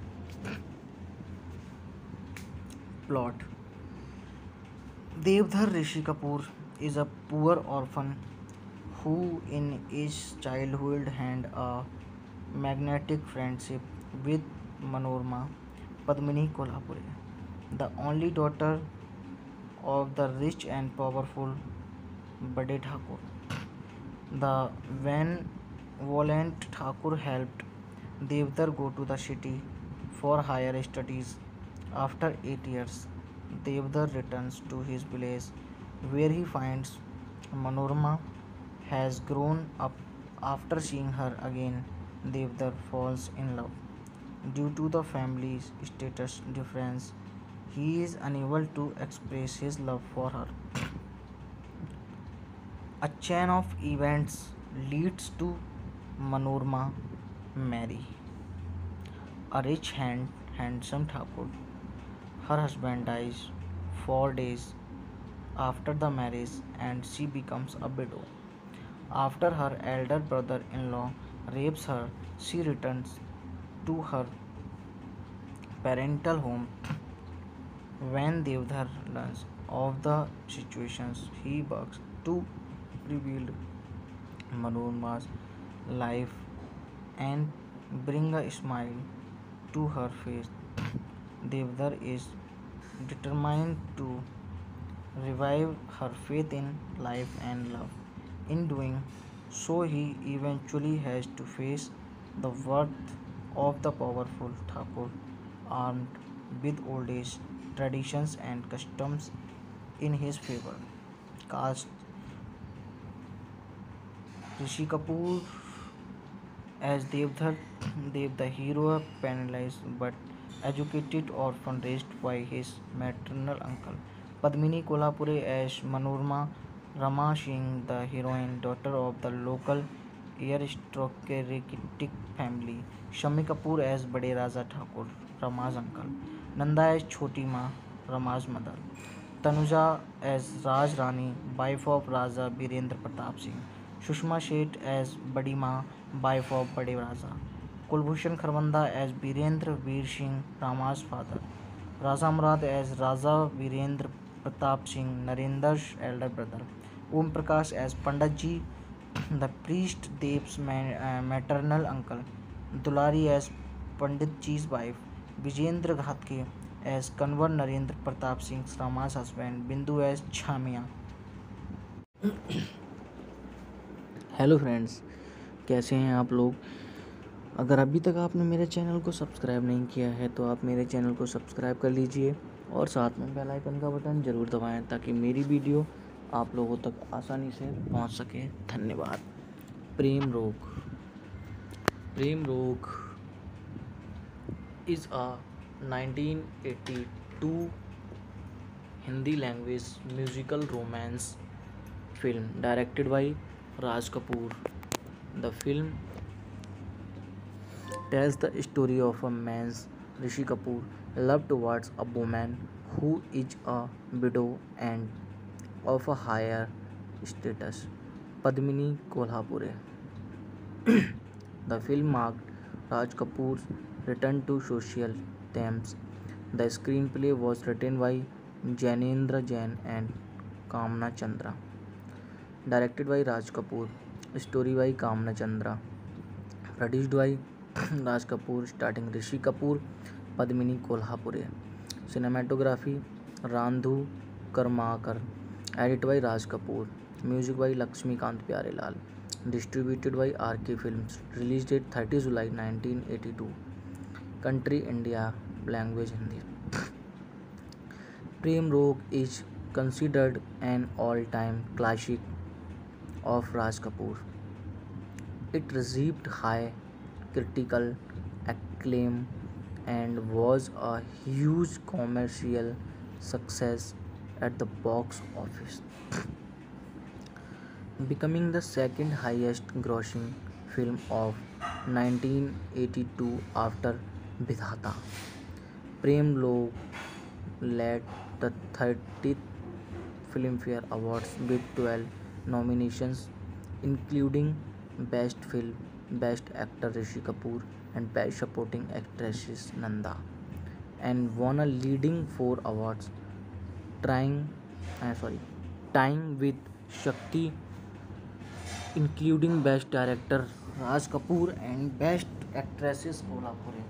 Plot: Devdhar Rishi Kapoor is a poor orphan who, in his childhood, had a magnetic friendship with Manorma Padmini Kolhapuri, the only daughter of the rich and powerful Bade Thakur. The benevolent Thakur helped Devdar go to the city for higher studies. After 8 years, Devdar returns to his village where he finds Manorma has grown up. After seeing her again, Devdar falls in love. Due to the family's status difference, he is unable to express his love for her. A chain of events leads to Manorma marry a rich handsome Thakur. Her husband dies 4 days after the marriage and she becomes a widow. After her elder brother in law rapes her, she returns to her parental home. When Devdhar learns of the situations, he works to rebuild Manorma's life and bring a smile to her face. Devdar is determined to revive her faith in life and love. In doing so, he eventually has to face the wrath of the powerful Thakur, armed with old age traditions and customs in his favor. Cast: Rishi Kapoor as Devdhar, Dev the hero, penniless but educated orphan raised by his maternal uncle. Padmini Kolhapure as Manorma, Rama Singh, the heroine, daughter of the local aristocratic family. Shami Kapoor as Bade Raja Thakur, Rama's uncle. Nanda as Choti Ma, Rama's mother. Tanuja as Raj Rani, wife of Raja Birendra Pratap Singh. Sushma Sheth as Badi Ma, wife of Bade Raja. Kulbhushan Kharbanda as Birendra Veer Singh, Rama's father. Raja Murad as Raja Virendra Pratap Singh, Narendra's elder brother. Om Prakash as Pandit Ji, the priest Dev's maternal uncle. Dulari as Pandit Ji's wife. Vijendra Ghatke as Kanwar Narendra Pratap Singh's Rama's husband. Bindu as Chamia. Hello friends, कैसे हैं आप लोग। अगर अभी तक आपने मेरे channel को सब्सक्राइब नहीं किया है तो आप मेरे चैनल को सब्सक्राइब कर लीजिए और साथ में बेल आइकन का बटन ज़रूर दबाएं ताकि मेरी वीडियो आप लोगों तक आसानी से पहुंच सके। धन्यवाद। प्रेम रोग। प्रेम रोग is a 1982 Hindi language musical romance film directed by Raj Kapoor. The film tells the story of a man's, Rishi Kapoor, love towards a woman who is a widow and of a higher status, Padmini Kolhapure. The film marked Raj Kapoor's return to social themes. The screenplay was written by Janendra Jain and Kamna Chandra. Directed by Raj Kapoor. Story by Kamna Chandra. Produced by Raj Kapoor, starring Rishi Kapoor, Padmini Kolhapure. Cinematography Randhu Karmakar. Edited by Raj Kapoor. Music by Lakshmikant Pyarelal. Distributed by RK Films. Release date 30 July 1982. Country India. Language Hindi. Prem Rog is considered an all-time classic of Raj Kapoor. It received high critical acclaim and was a huge commercial success at the box office, becoming the second highest grossing film of 1982 after Vidhata. Prem Log led the 30th Filmfare Awards with 12 nominations, including Best Film, Best Actor Rishi Kapoor, and Best Supporting Actress Nanda, and won a leading four awards, trying, sorry, tying with Shakti, including Best Director Raj Kapoor and Best Actresses Kolhapure.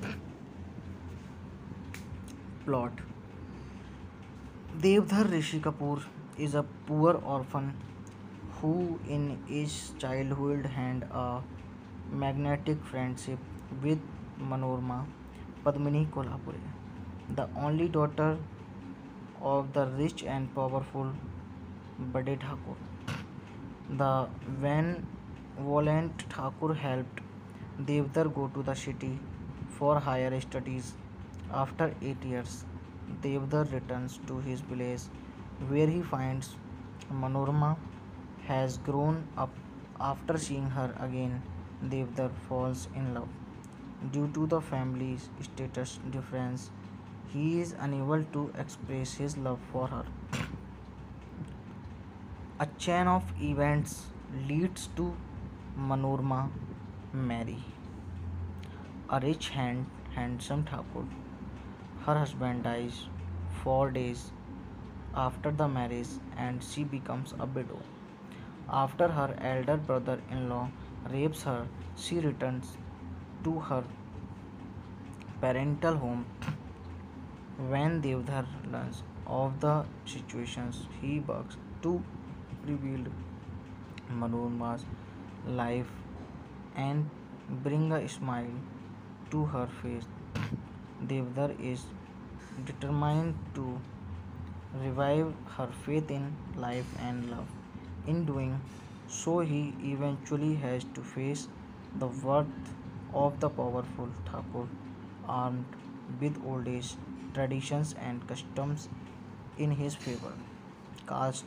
Plot: Devdhar Rishi Kapoor is a poor orphan who, in his childhood, had a magnetic friendship with Manorma Padmini Kolhapure, the only daughter of the rich and powerful Bade Thakur. The benevolent Thakur helped Devdar go to the city for higher studies. After 8 years, Devdar returns to his village where he finds Manorma has grown up. After seeing her again, Devdar falls in love. Due to the family's status difference, he is unable to express his love for her. A chain of events leads to Manorma marry a rich handsome Thakur. Her husband dies 4 days after the marriage and she becomes a widow. After her elder brother in law rapes her, she returns to her parental home. When Devdhar learns of the situations, he works to rebuild Manorma's life and bring a smile to her face. Devdar is determined to revive her faith in life and love. In doing so, he eventually has to face the wrath of the powerful Thakur, armed with old age traditions and customs in his favor. Cast: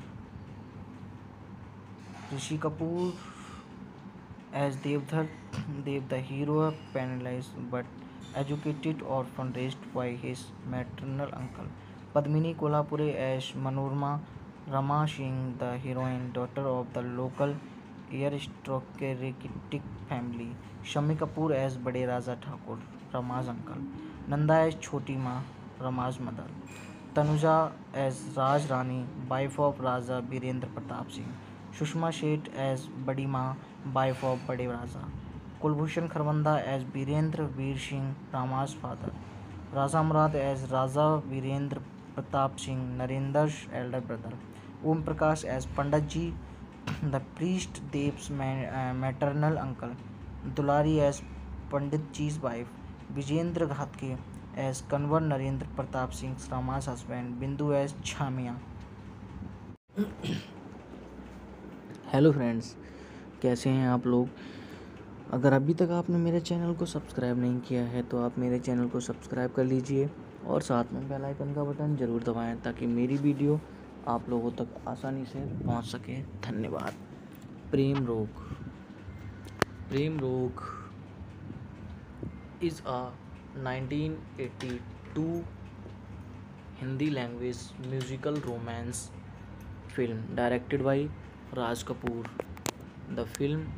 Rishi Kapoor as Devdhar, Dev the hero, penniless but educated orphan raised by his maternal uncle. Padmini Kolhapure as Manorma, Rama Singh, the heroine, daughter of the local aristocratic family. Shami Kapoor as Bade Raja Thakur, Rama's uncle. Nanda as Choti Ma, Rama's mother. Tanuja as Raj Rani, wife of Raja Birendra Pratap Singh. Sushma Sheth as Badi Ma, wife of Bade Raja. Kulbhushan Kharbanda as Birendra Veer Singh, Rama's father. Raja Murad as Raja Virendra Pratap Singh, Narendra's elder brother. Om Prakash as Pandit Ji, the priest Dev's maternal uncle. Dulari as Pandit Ji's wife. Vijendra Ghatke as Kanwar Narendra Pratap Singh's Rama's husband. Bindu as Chamia. Hello friends, कैसे हैं आप लोग। अगर अभी तक आपने मेरे channel को सब्सक्राइब नहीं किया है तो आप मेरे चैनल को सब्सक्राइब कर लीजिए और साथ में बेल आइकन का बटन ज़रूर दबाएं ताकि मेरी वीडियो आप लोगों तक आसानी से पहुंच सके। धन्यवाद। Prem Rog is a 1982 Hindi language musical romance film directed by Raj Kapoor. The film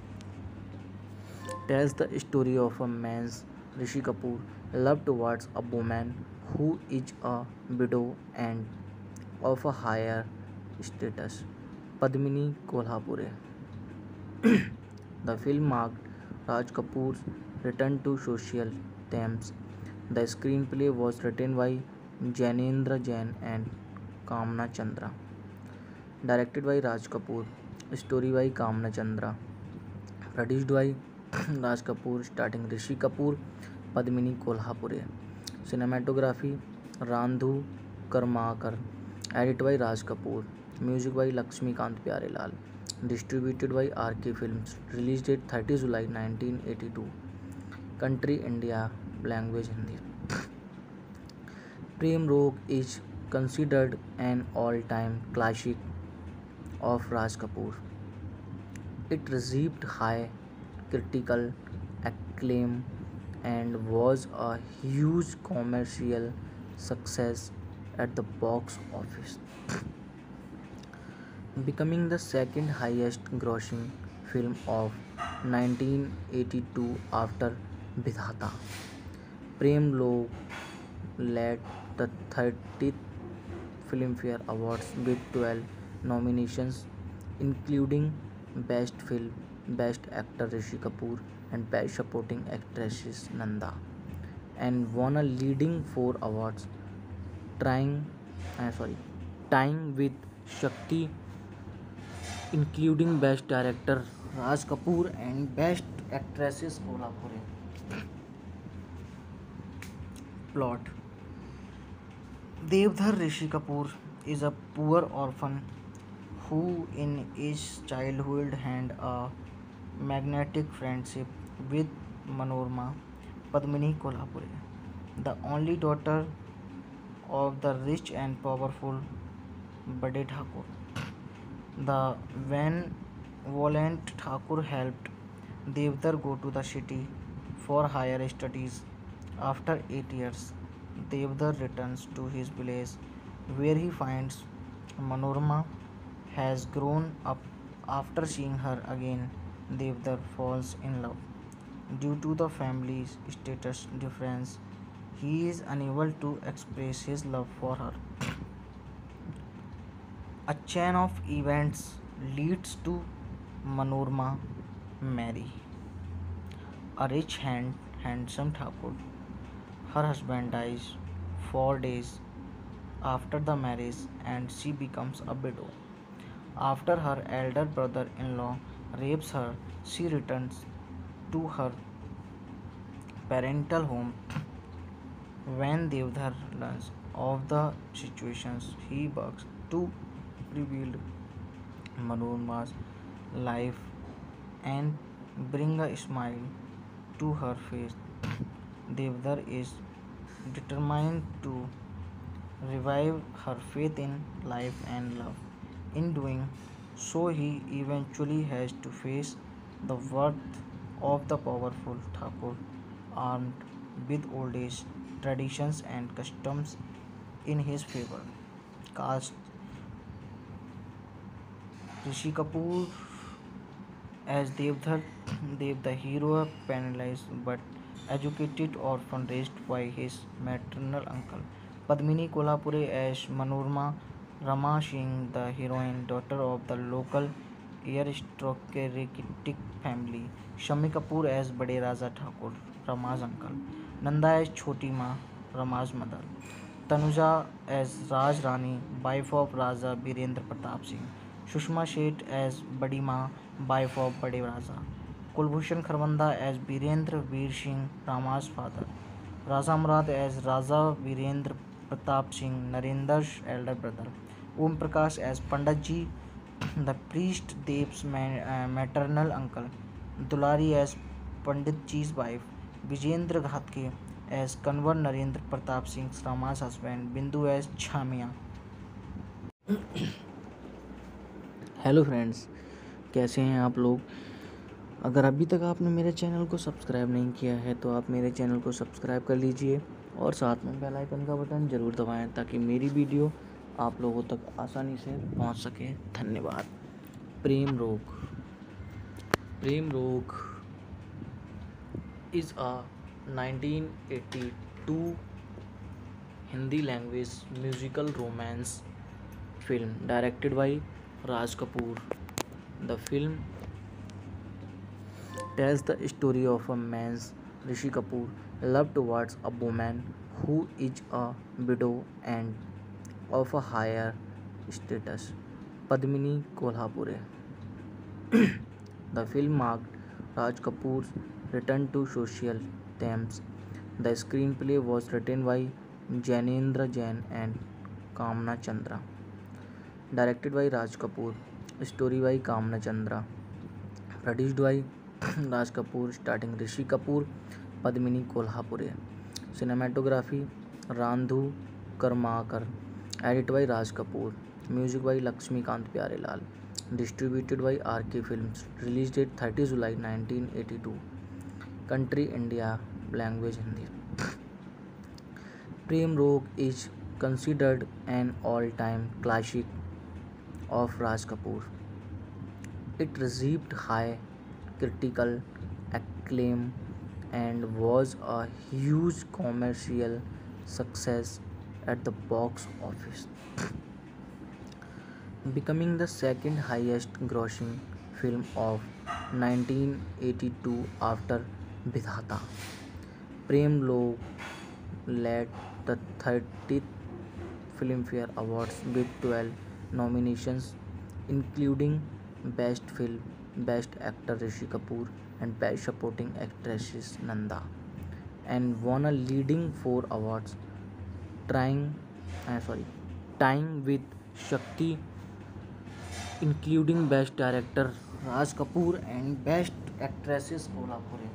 tells the story of a man's, Rishi Kapoor, love towards a woman who is a widow and of a higher status, Padmini Kolhapure. The film marked Raj Kapoor's return to social themes The screenplay was written by Janendra Jain and Kamna Chandra. Directed by Raj Kapoor. Story by Kamna Chandra. Produced by Raj Kapoor, starting Rishi Kapoor, Padmini Kolhapure. Cinematography Randhu Karmakar. Edited by Raj Kapoor. Music by Lakshmikant Pyarelal. Distributed by RK Films. Release date 30 July 1982. Country India. Language Hindi. Prem Rog is considered an all-time classic of Raj Kapoor. It received high critical acclaim and was a huge commercial success at the box office, becoming the second highest grossing film of 1982 after Vidhata. Prem Log led the 30th Filmfare Awards with 12 nominations, including Best Film, Best Actor Rishi Kapoor, and Best Supporting Actress Nanda, and won a leading four awards, trying, sorry, tying with Shakti, including Best Director Raj Kapoor and Best Actresses Kolhapure. Plot: Devdhar Rishi Kapoor is a poor orphan who, in his childhood, had a magnetic friendship with Manorma Padmini Kolhapure, the only daughter of the rich and powerful Bade Thakur. The benevolent Thakur helped Devdar go to the city for higher studies. After 8 years, Devdar returns to his village where he finds Manorma has grown up. After seeing her again, Devdar falls in love. Due to the family's status difference, he is unable to express his love for her. A chain of events leads to Manorma marry a rich handsome Thakur. Her husband dies 4 days after the marriage and she becomes a widow. After her elder brother in law rapes her, she returns to her parental home. When Devdhar learns of the situations, he works to rebuild Manorma's life and bring a smile to her face. Devdar is determined to revive her faith in life and love. In doing so, he eventually has to face the wrath of the powerful Thakur, armed with old age traditions and customs in his favor. Cast: Rishi Kapoor as Devdhar, Dev the hero, penniless but educated orphan raised by his maternal uncle. Padmini Kolhapure as Manorma, Rama Singh, the heroine, daughter of the local aristocratic family. Shami Kapoor as Bade Raja Thakur, Rama's uncle. Nanda as Choti Ma, Rama's mother. Tanuja as Raj Rani, wife of Raja Birendra Pratap Singh. Sushma Sheth as Badi Ma, wife of Bade Raja. Kulbhushan Kharbanda as Birendra Veer Singh, Rama's father. Raja Murad as Raja Virendra Pratap Singh, Narendra's elder brother. Om Prakash as Pandit Ji, the priest Dev's maternal uncle. Dulari as Pandit Ji's wife. Vijendra Ghatke as Kanwar Narendra Pratap Singh's Rama's husband. Bindu as Chamia. Hello friends, कैसे हैं आप लोग। अगर अभी तक आपने मेरे channel को सब्सक्राइब नहीं किया है तो आप मेरे चैनल को सब्सक्राइब कर लीजिए और साथ में बेल आइकन का बटन ज़रूर दबाएं ताकि मेरी वीडियो आप लोगों तक आसानी से पहुंच सके। धन्यवाद। Prem Rog. Prem Rog is a 1982 Hindi language musical romance film directed by Raj Kapoor. The film tells the story of a man, Rishi Kapoor, love towards a woman who is a widow and of a higher status. Padmini Kolhapure. The film marked Raj Kapoor's return to social themes. The screenplay was written by Janendra Jain and Kamna Chandra. Directed by Raj Kapoor. Story by Kamna Chandra. Produced by Raj Kapoor, starting Rishi Kapoor, Padmini Kolhapure. Cinematography Randhu Karmakar. Edited by Raj Kapoor. Music by Lakshmikant Pyarelal. Distributed by RK Films. Release date 30 July 1982. Country India. Language Hindi. Prem Rog is considered an all-time classic of Raj Kapoor. It received high critical acclaim and was a huge commercial success at the box office, becoming the second highest grossing film of 1982 after Vidhata. Prem Log led the 30th Filmfare Awards with 12 nominations, including Best Film, Best Actor Rishi Kapoor, and Best Supporting Actress Nanda, and won a leading 4 awards, trying, sorry, tying with Shakti, including Best Director Raj Kapoor and Best Actresses Kolhapure.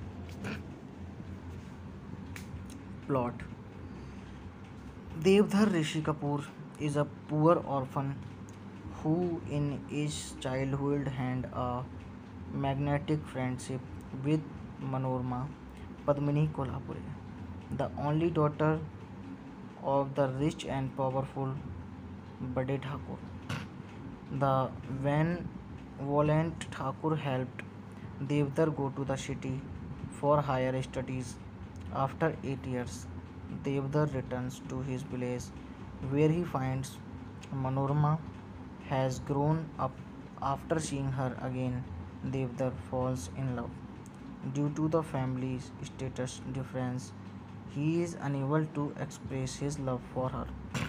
Plot: Devdhar Rishi Kapoor is a poor orphan who, in his childhood, had a magnetic friendship with Manorma Padmini Kolhapure, the only daughter of the rich and powerful Bade Thakur. The benevolent Thakur helped Devdar go to the city for higher studies. After 8 years, Devdar returns to his village where he finds Manorma has grown up. After seeing her again, Devdar falls in love. Due to the family's status difference, he is unable to express his love for her.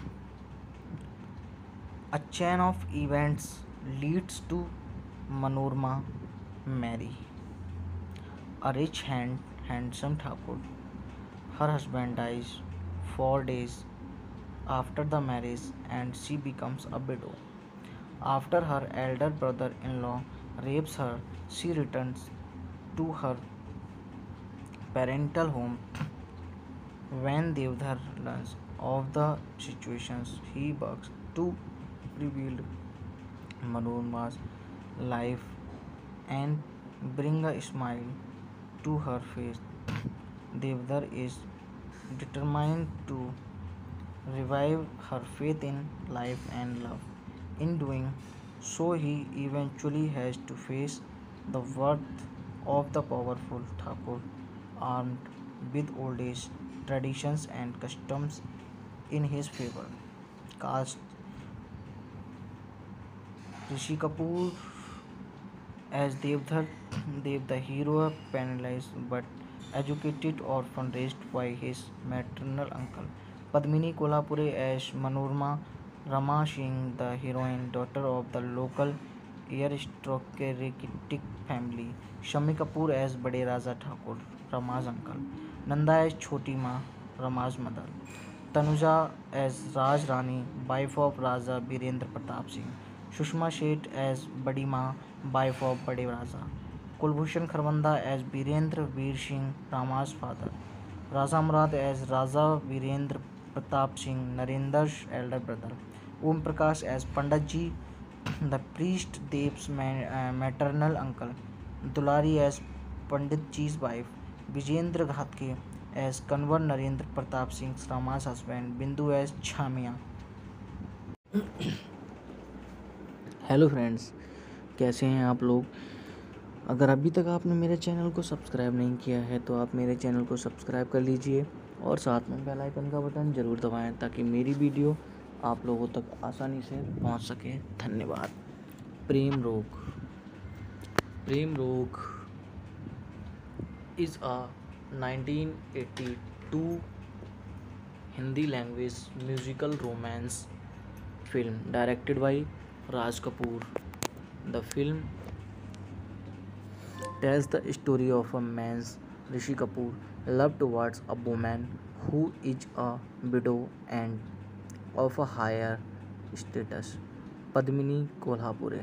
A chain of events leads to Manorma marry a rich handsome Thakur. Her husband dies 4 days after the marriage and she becomes a widow. After her elder brother in law rapes her, she returns to her parental home. When Devdhar learns of the situations, he works to rebuild Manorma's life and bring a smile to her face. Devdar is determined to revive her faith in life and love. In doing so, he eventually has to face the wrath of the powerful Thakur, armed with old age traditions and customs in his favor. Cast: Rishi Kapoor as Devdhar, Dev the hero, penniless but educated orphan raised by his maternal uncle. Padmini Kolhapure as Manorma, Rama Singh, the heroine, daughter of the local aristocratic family. Shami Kapoor as Bade Raja Thakur, Rama's uncle. Nanda as Choti Ma, Rama's mother. Tanuja as Raj Rani, wife of Raja Birendra Pratap Singh. Sushma Sheth as Badi Ma, wife of Bade Raja. Kulbhushan Kharbanda as Birendra Veer Singh, Rama's father. Raja Murad as Raja Virendra Pratap Singh, Narendra's elder brother. Om Prakash as Pandit Ji, the priest Dev's maternal uncle. Dulari as Pandit Ji's wife. Vijendra Ghatke as Kanwar Narendra Pratap Singh's Rama's husband. Bindu as Chamia. Hello friends, कैसे हैं आप लोग। अगर अभी तक आपने मेरे channel को सब्सक्राइब नहीं किया है तो आप मेरे चैनल को सब्सक्राइब कर लीजिए और साथ में बेल आइकन का बटन ज़रूर दबाएं ताकि मेरी वीडियो आप लोगों तक आसानी से पहुंच सके। धन्यवाद। Prem Rog is a 1982 Hindi language musical romance film directed by Raj Kapoor. The film tells the story of a man's Rishi Kapoor love towards a woman who is a widow and of a higher status, Padmini Kolhapure.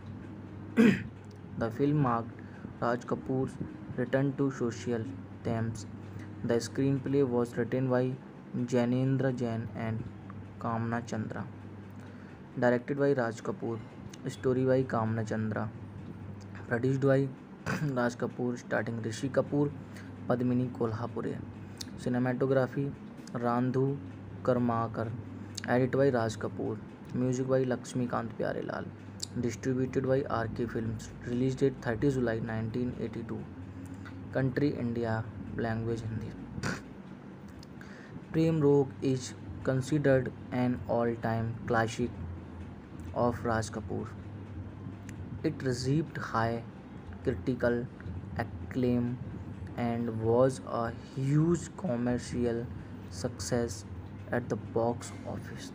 The film marked Raj Kapoor's return to social themes. The screenplay was written by Janendra Jain and Kamna Chandra, directed by Raj Kapoor, story by Kamna Chandra, produced by Raj Kapoor, starring Rishi Kapoor, Padmini Kolhapure. Cinematography Randhu Karmakar, edited by Raj Kapoor, music by Lakshmi Kant Pyarelal, distributed by RK Films, released date 30 July 1982, country India, language Hindi. Prem Rog is considered an all-time classic of Raj Kapoor. It received high critical acclaim and was a huge commercial success at the box office,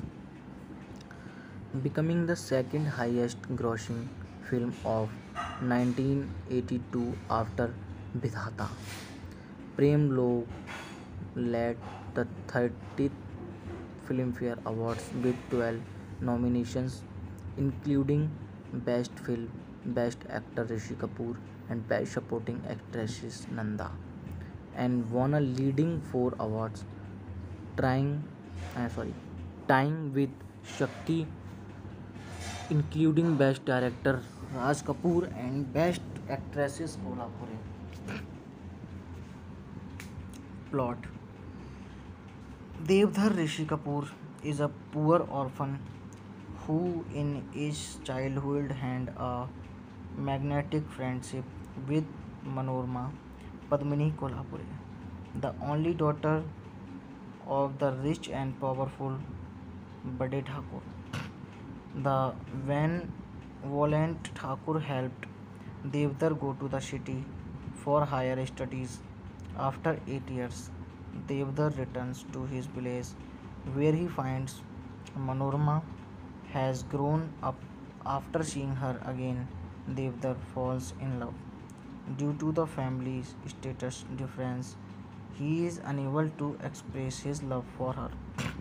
becoming the second highest grossing film of 1982 after Vidhata. Prem Log led the 30th Filmfare Awards with 12 nominations, including Best Film, Best Actor Rishi Kapoor, and Best Supporting Actress Nanda, and won a leading four awards, trying, sorry, tying with Shakti, including Best Director Raj Kapoor and Best Actresses Kolhapure. Plot: Devdhar Rishi Kapoor is a poor orphan who, in his childhood, had a magnetic friendship with Manorma Padmini Kolhapure, the only daughter of the rich and powerful Bade Thakur. The benevolent Thakur helped Devdar go to the city for higher studies. After 8 years, Devdar returns to his village where he finds Manorma has grown up. After seeing her again, Devdar falls in love. Due to the family's status difference, he is unable to express his love for her.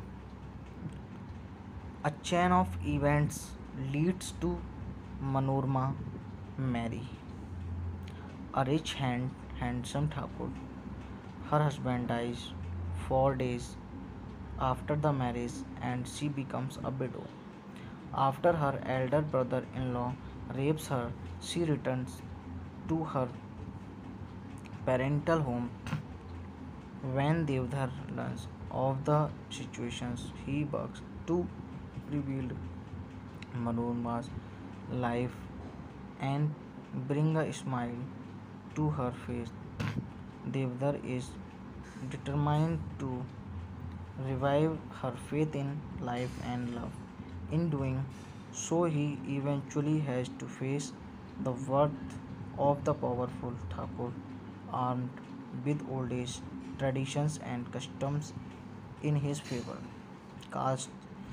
A chain of events leads to Manorma marry a rich handsome Thakur. Her husband dies 4 days after the marriage and she becomes a widow. After her elder brother in law rapes her, she returns to her parental home. When Devdhar learns of the situations, he works to rebuild Manorma's life and bring a smile to her face. Devdar is determined to revive her faith in life and love. In doing so, he eventually has to face the wrath of the powerful Thakur, armed with old age traditions and customs in his favor. Cast: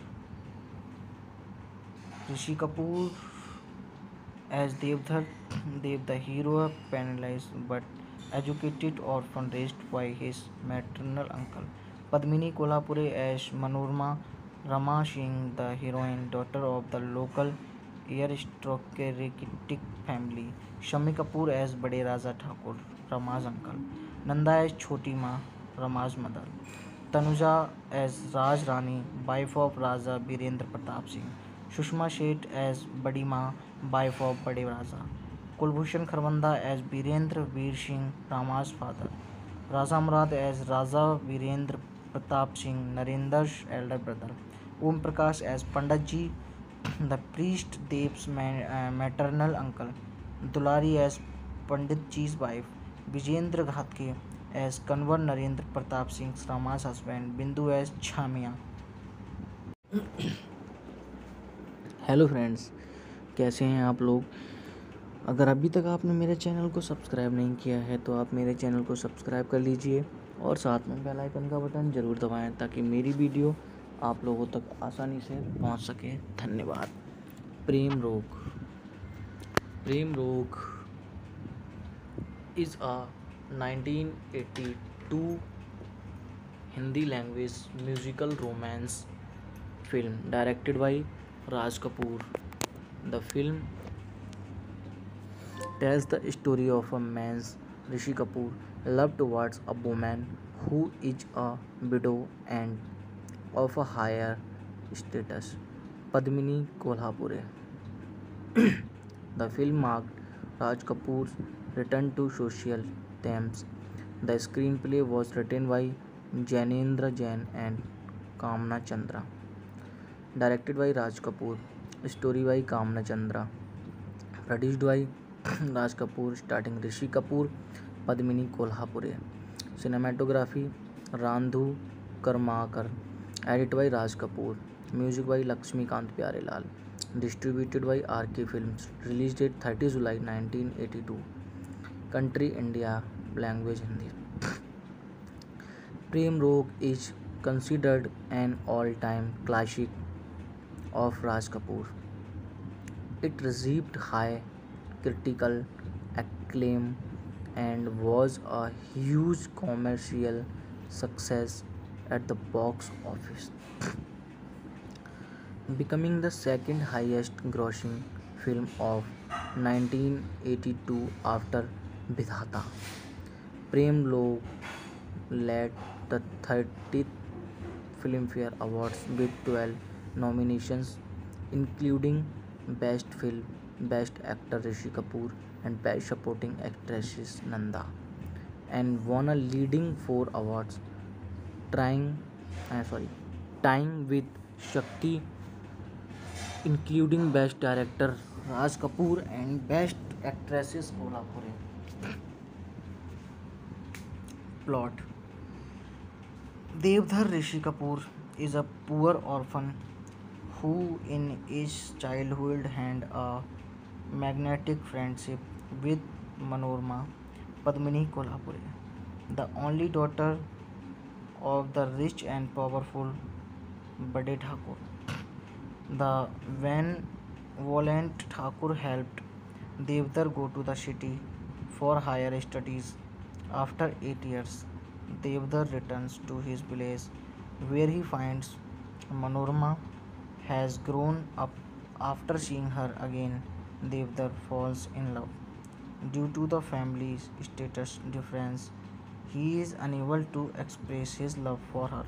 Rishi Kapoor as Devdhar, Dev the hero, penniless but educated orphan raised by his maternal uncle. Padmini Kolhapure as Manorma, Rama Singh, the heroine, daughter of the local aristocratic family. Shami Kapoor as Bade Raja Thakur, Rama's uncle. Nanda as Choti Ma, Rama's mother. Tanuja as Raj Rani, wife of Raja Birendra Pratap Singh. Sushma Sheth as Badi Ma, wife of Bade Raja. Kulbhushan Kharbanda as Birendra Veer Singh, Rama's father. Raja Murad as Raja Virendra Pratap Singh, Narendra's elder brother. Om Prakash as Pandit Ji, the priest Dev's maternal uncle. Dulari as Pandit Ji's wife. Vijendra Ghatke as Kanwar Narendra Pratap Singh's Rama's husband. Bindu as Chamia. Hello friends, कैसे हैं आप लोग। अगर अभी तक आपने मेरे channel को सब्सक्राइब नहीं किया है तो आप मेरे चैनल को सब्सक्राइब कर लीजिए और साथ में बेल आइकन का बटन ज़रूर दबाएं ताकि मेरी वीडियो आप लोगों तक आसानी से पहुंच सके। धन्यवाद। प्रेम रोग। प्रेम रोग is a 1982 Hindi language musical romance film directed by Raj Kapoor. The film tells the story of a man's Rishi Kapoor love towards a woman who is a widow and of a higher status, Padmini Kolhapure. The film marked Raj Kapoor's return to social themes. The screenplay was written by Janendra Jain and Kamna Chandra. Directed by Raj Kapoor. Story by Kamna Chandra. Produced by Raj Kapoor, starting Rishi Kapoor, Padmini Kolhapure. Cinematography Randhu Karmakar. Edited by Raj Kapoor. Music by Lakshmikant Pyarelal. Distributed by RK Films. Release date 30 July 1982. Country India. Language Hindi. Prem Rog is considered an all-time classic of Raj Kapoor. It received high critical acclaim and was a huge commercial success at the box office, becoming the second highest grossing film of 1982 after Vidhata. Prem Log led the 30th Filmfare Awards with 12 nominations, including Best Film, Best Actor Rishi Kapoor, and Best Supporting Actress Nanda, and won a leading 4 awards, trying, tying with Shakti, including Best Director Raj Kapoor and Best Actresses Kolhapure. Plot. Devdhar Rishi Kapoor is a poor orphan who in his childhood had a magnetic friendship with Manorma Padmini Kolhapure, the only daughter of the rich and powerful Bade Thakur. The benevolent Thakur helped Devdar go to the city for higher studies. After 8 years, Devdar returns to his village where he finds Manorma has grown up. After seeing her again, Devdar falls in love. Due to the family's status difference, he is unable to express his love for her.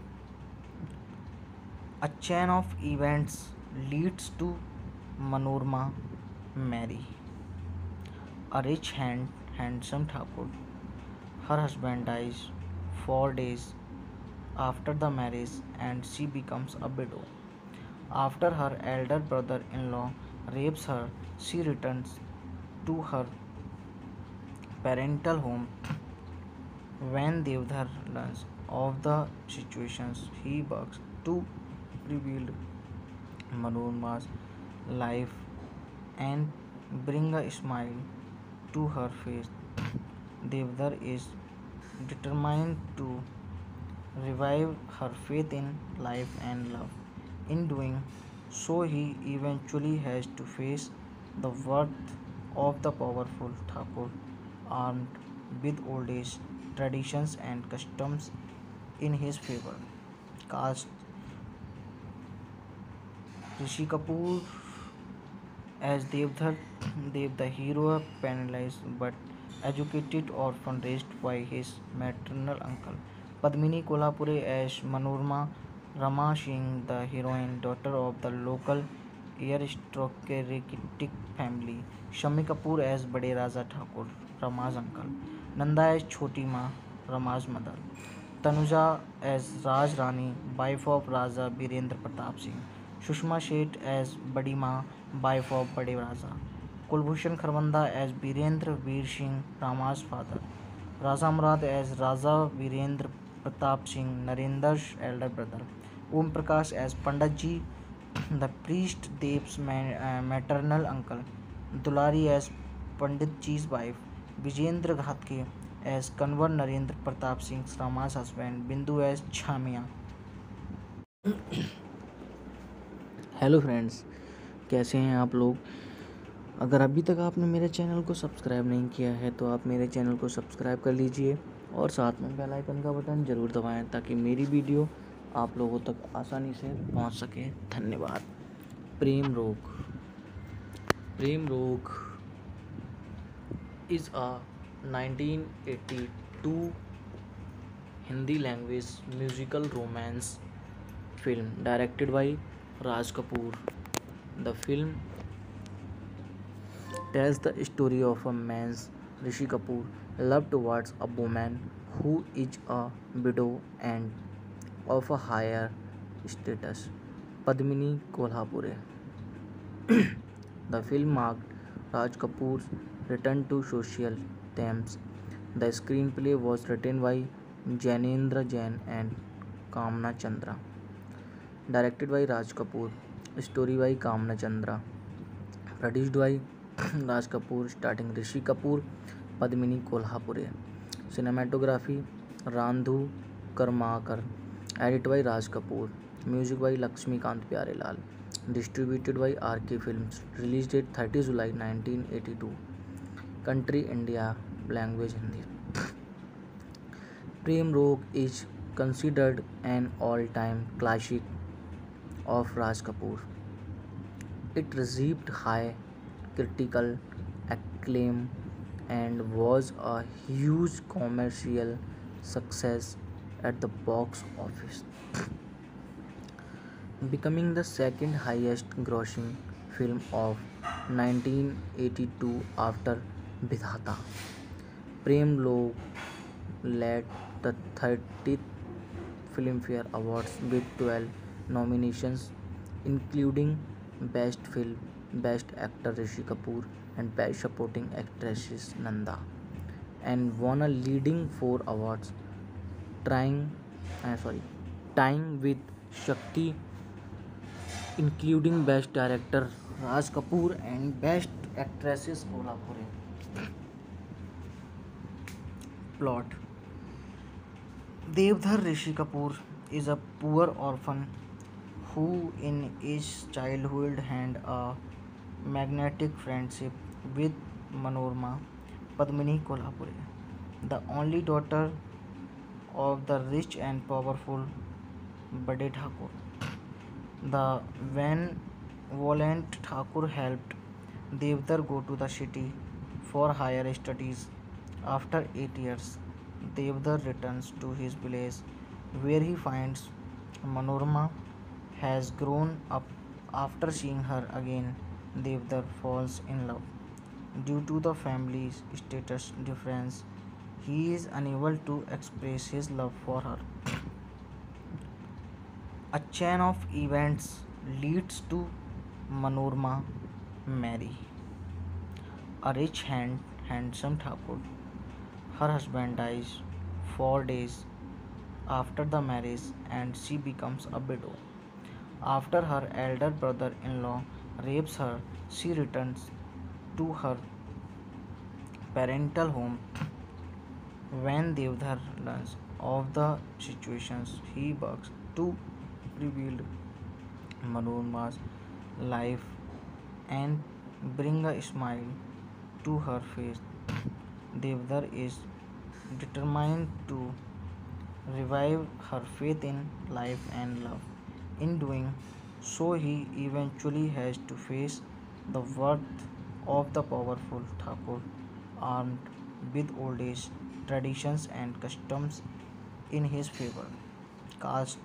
A chain of events leads to Manorma marry a handsome Thakur. Her husband dies 4 days after the marriage and she becomes a widow. After her elder brother in law rapes her, she returns to her parental home. When Devdhar learns of the situations, he works to rebuild Manorma's life and bring a smile to her face. Devdar is determined to revive her faith in life and love. In doing so, he eventually has to face the wrath of the powerful Thakur, armed with old age traditions and customs in his favor. Cast Rishi Kapoor as Devdhar, Dev the hero, penniless but educated orphan raised by his maternal uncle. Padmini Kolhapure as Manorma, Rama Singh, the heroine, daughter of the local aristocratic family. Shami Kapoor as Bade Raja Thakur, Rama's uncle. Nanda as Choti Ma, Rama's mother. Tanuja as Raj Rani, wife of Raja Birendra Pratap Singh. Sushma Sheth as Badi Ma, wife of Bade Raja. Kulbhushan Kharbanda as Birendra Veer Singh, Rama's father. Raja Murad as Raja Virendra Pratap Singh, Narendra's elder brother. Om Prakash as Pandit Ji, the priest Dev's maternal uncle. Dulari as Pandit Ji's wife, Vijendra Ghatke as Kanwar Narendra Pratap Singh's Rama's husband, Bindu as Chamia. Hello friends, कैसे हैं आप लोग। अगर अभी तक आपने मेरे channel को सब्सक्राइब नहीं किया है तो आप मेरे चैनल को सब्सक्राइब कर लीजिए और साथ में बेल आइकन का बटन ज़रूर दबाएं ताकि मेरी वीडियो आप लोगों तक आसानी से पहुंच सके। धन्यवाद। प्रेम रोग। प्रेम रोग is a 1982 Hindi language musical romance film directed by Raj Kapoor. The film tells the story of a man's Rishi Kapoor love towards a woman who is a widow and of a higher status, Padmini Kolhapure. The film marked Raj Kapoor's return to social themes. The screenplay was written by Janendra Jain and Kamna Chandra. Directed by Raj Kapoor. Story by Kamna Chandra. Produced by Raj Kapoor, starting Rishi Kapoor, Padmini Kolhapure. Cinematography Randhu Karmakar. Edited by Raj Kapoor. Music by Lakshmikant Pyarelal. Distributed by RK Films. Release date 30 July 1982. Country India. Language Hindi. Prem Rog is considered an all-time classic of Raj Kapoor. It received high critical acclaim and was a huge commercial success at the box office, becoming the second highest grossing film of 1982 after Vidhata. Prem Log led the 30th Filmfare Awards with 12 nominations, including Best Film, Best Actor Rishi Kapoor, and Best Supporting Actress Nanda, and won a leading 4 awards, trying, tying with Shakti, including Best Director Raj Kapoor and Best Actresses Kolhapure. Plot. Devdhar Rishi Kapoor is a poor orphan who in his childhood had a magnetic friendship with Manorma Padmini Kolhapure, the only daughter of the rich and powerful Bade Thakur. The benevolent Thakur helped Devdar go to the city for higher studies. After 8 years, Devdar returns to his village where he finds Manorma has grown up. After seeing her again, Devdar falls in love. Due to the family's status difference, he is unable to express his love for her. A chain of events leads to Manorma marry a rich handsome Thakur. Her husband dies 4 days after the marriage and she becomes a widow. After her elder brother in law rapes her, she returns to her parental home. When Devdhar learns of the situations, he works to rebuild Manorma's life and bring a smile to her face. Devdar is determined to revive her faith in life and love. In doing so, he eventually has to face the wrath of the powerful Thakur, armed with old age traditions and customs in his favor. Cast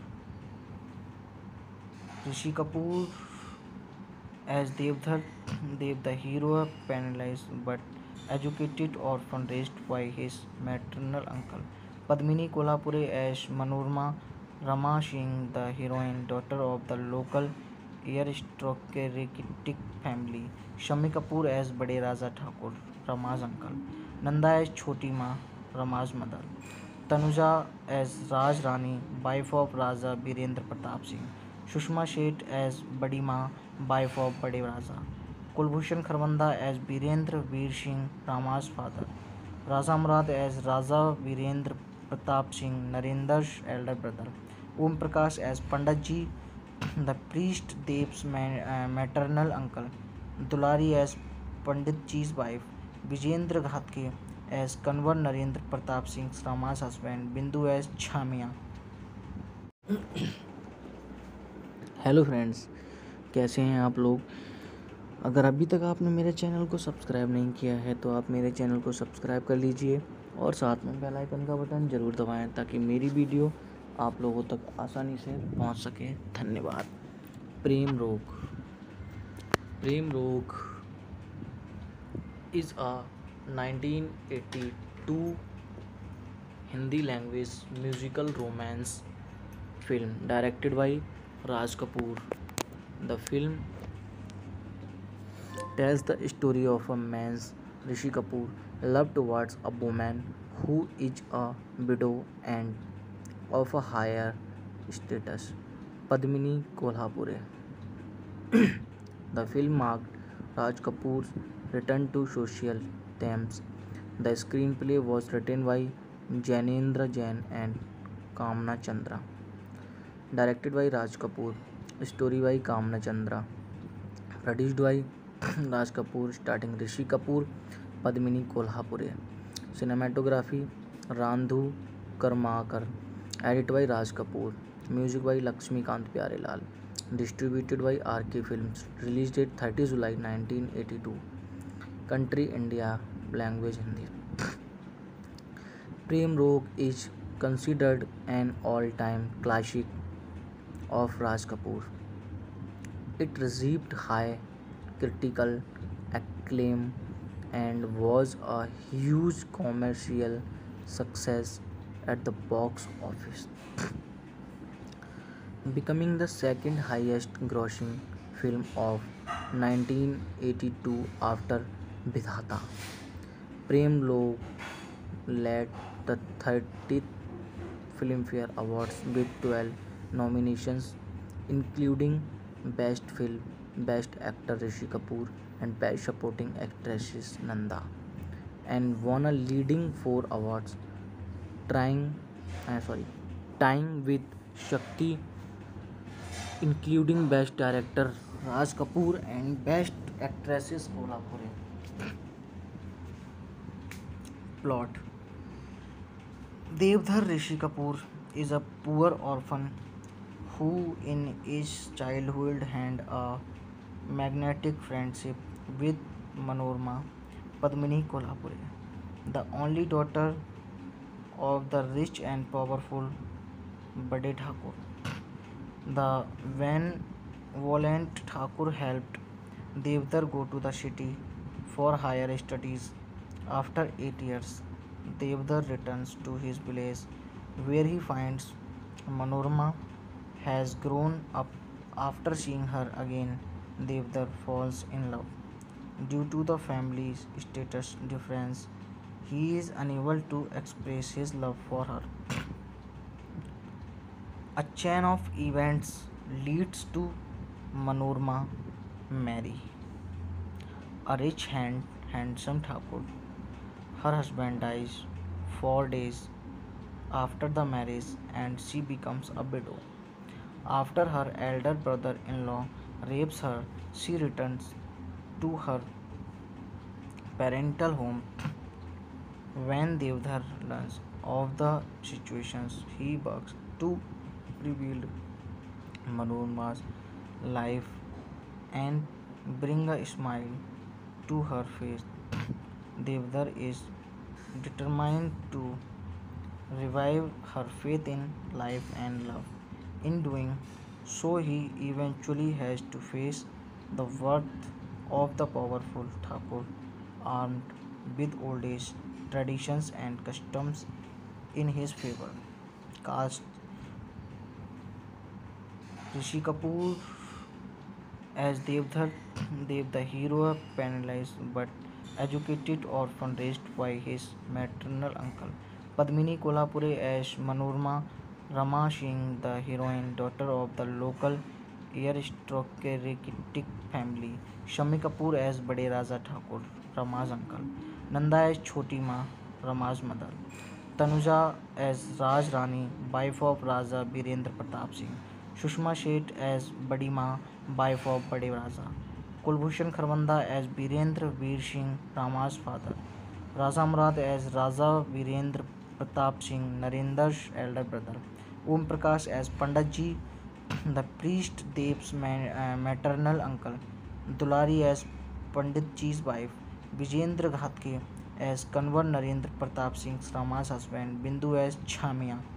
Rishi Kapoor as Devdhar, Dev the hero, penniless but educated orphan raised by his maternal uncle. Padmini Kolhapure as Manorma, Rama Singh, the heroine, daughter of the local aristocratic family. Shami Kapoor as Bade Raja Thakur, Rama's uncle. Nanda as Choti Ma, Rama's mother. Tanuja as Raj Rani, wife of Raja Birendra Pratap Singh. Sushma Sheth as Badi Ma, wife of Bade Raja. Kulbhushan Kharbanda as Birendra Veer Singh, Rama's father. Raja Murad as Raja Virendra Pratap Singh, Narendra's elder brother. Om Prakash as Panditji, the priest Dev's maternal uncle. Dulari as Panditji's wife. Vijendra Ghatke as Kanwar Narendra Pratap Singh's Rama's husband. Bindu as Chamia. Hello friends, कैसे हैं आप लोग। अगर अभी तक आपने मेरे channel को सब्सक्राइब नहीं किया है तो आप मेरे चैनल को सब्सक्राइब कर लीजिए और साथ में बेल आइकन का बटन ज़रूर दबाएं ताकि मेरी वीडियो आप लोगों तक आसानी से पहुंच सके। धन्यवाद। Prem Rog is a 1982 Hindi language musical romance film directed by Raj Kapoor. The film tells the story of a man's Rishi Kapoor love towards a woman who is a widow and of a higher status, Padmini Kolhapure. The film marked Raj Kapoor's return to social themes. The screenplay was written by Janendra Jain and Kamna Chandra. Directed by Raj Kapoor. Story by Kamna Chandra. Produced by Raj Kapoor, starting Rishi Kapoor, Padmini Kolhapure. Cinematography Randhu Karmakar. Edited by Raj Kapoor. Music by Lakshmikant Pyarelal. Distributed by RK Films. Release date 30 July 1982. Country India. Language Hindi. Prem Rog is considered an all-time classic of Raj Kapoor. It received high critical acclaim and was a huge commercial success at the box office, becoming the second highest grossing film of 1982 after Vidhata. Prem Log led the 30th Filmfare Awards with 12 nominations, including Best Film, Best Actor Rishi Kapoor, and Best Supporting Actress Nanda, and won a leading 4 awards, tying with Shakti, including Best Director Raj Kapoor and Best Actress Kolhapure. Plot: Devdhar Rishi Kapoor is a poor orphan who in his childhood had a magnetic friendship with Manorama Padmini Kolhapure, the only daughter of the rich and powerful Bade Thakur. The benevolent Thakur helped Devdar go to the city for higher studies. After 8 years, Devdar returns to his village where he finds Manorama has grown up. After seeing her again, Devdar falls in love. Due to the family's status difference, he is unable to express his love for her. A chain of events leads to Manorama marry a rich handsome Thakur. Her husband dies 4 days after the marriage and she becomes a widow. After her elder brother-in-law rapes her, she returns to her parental home. When Devdhar learns of the situations, he works to rebuild Manorama's life and bring a smile to her face. Devdar is determined to revive her faith in life and love. In doing so, he eventually has to face the wrath of the powerful Thakur, armed with old age traditions and customs in his favor. Cast: Rishi Kapoor as Devdhar, Dev the hero, penniless but educated orphan raised by his maternal uncle. Padmini Kolhapure as Manorama, Rama Singh, the heroine, daughter of the local aristocratic family. Shammi Kapoor as Bade Raja Thakur, Rama's uncle. Nanda as Choti Ma, Rama's mother. Tanuja as Raj Rani, wife of Raja Birendra Pratap Singh. Sushma Sheth as Badi Ma, wife of Bade Raja. Kulbhushan Kharbanda as Birendra Veer Singh, Rama's father. Raja Murad as Raja Virendra Pratap Singh, Narendra's elder brother. Om Prakash as Panditji, the priest Dev's maternal uncle. Dulari as Panditji's wife. Vijendra Ghatke as Kanwar Narendra Pratap Singh's Rama's husband. Bindu as Chhamia,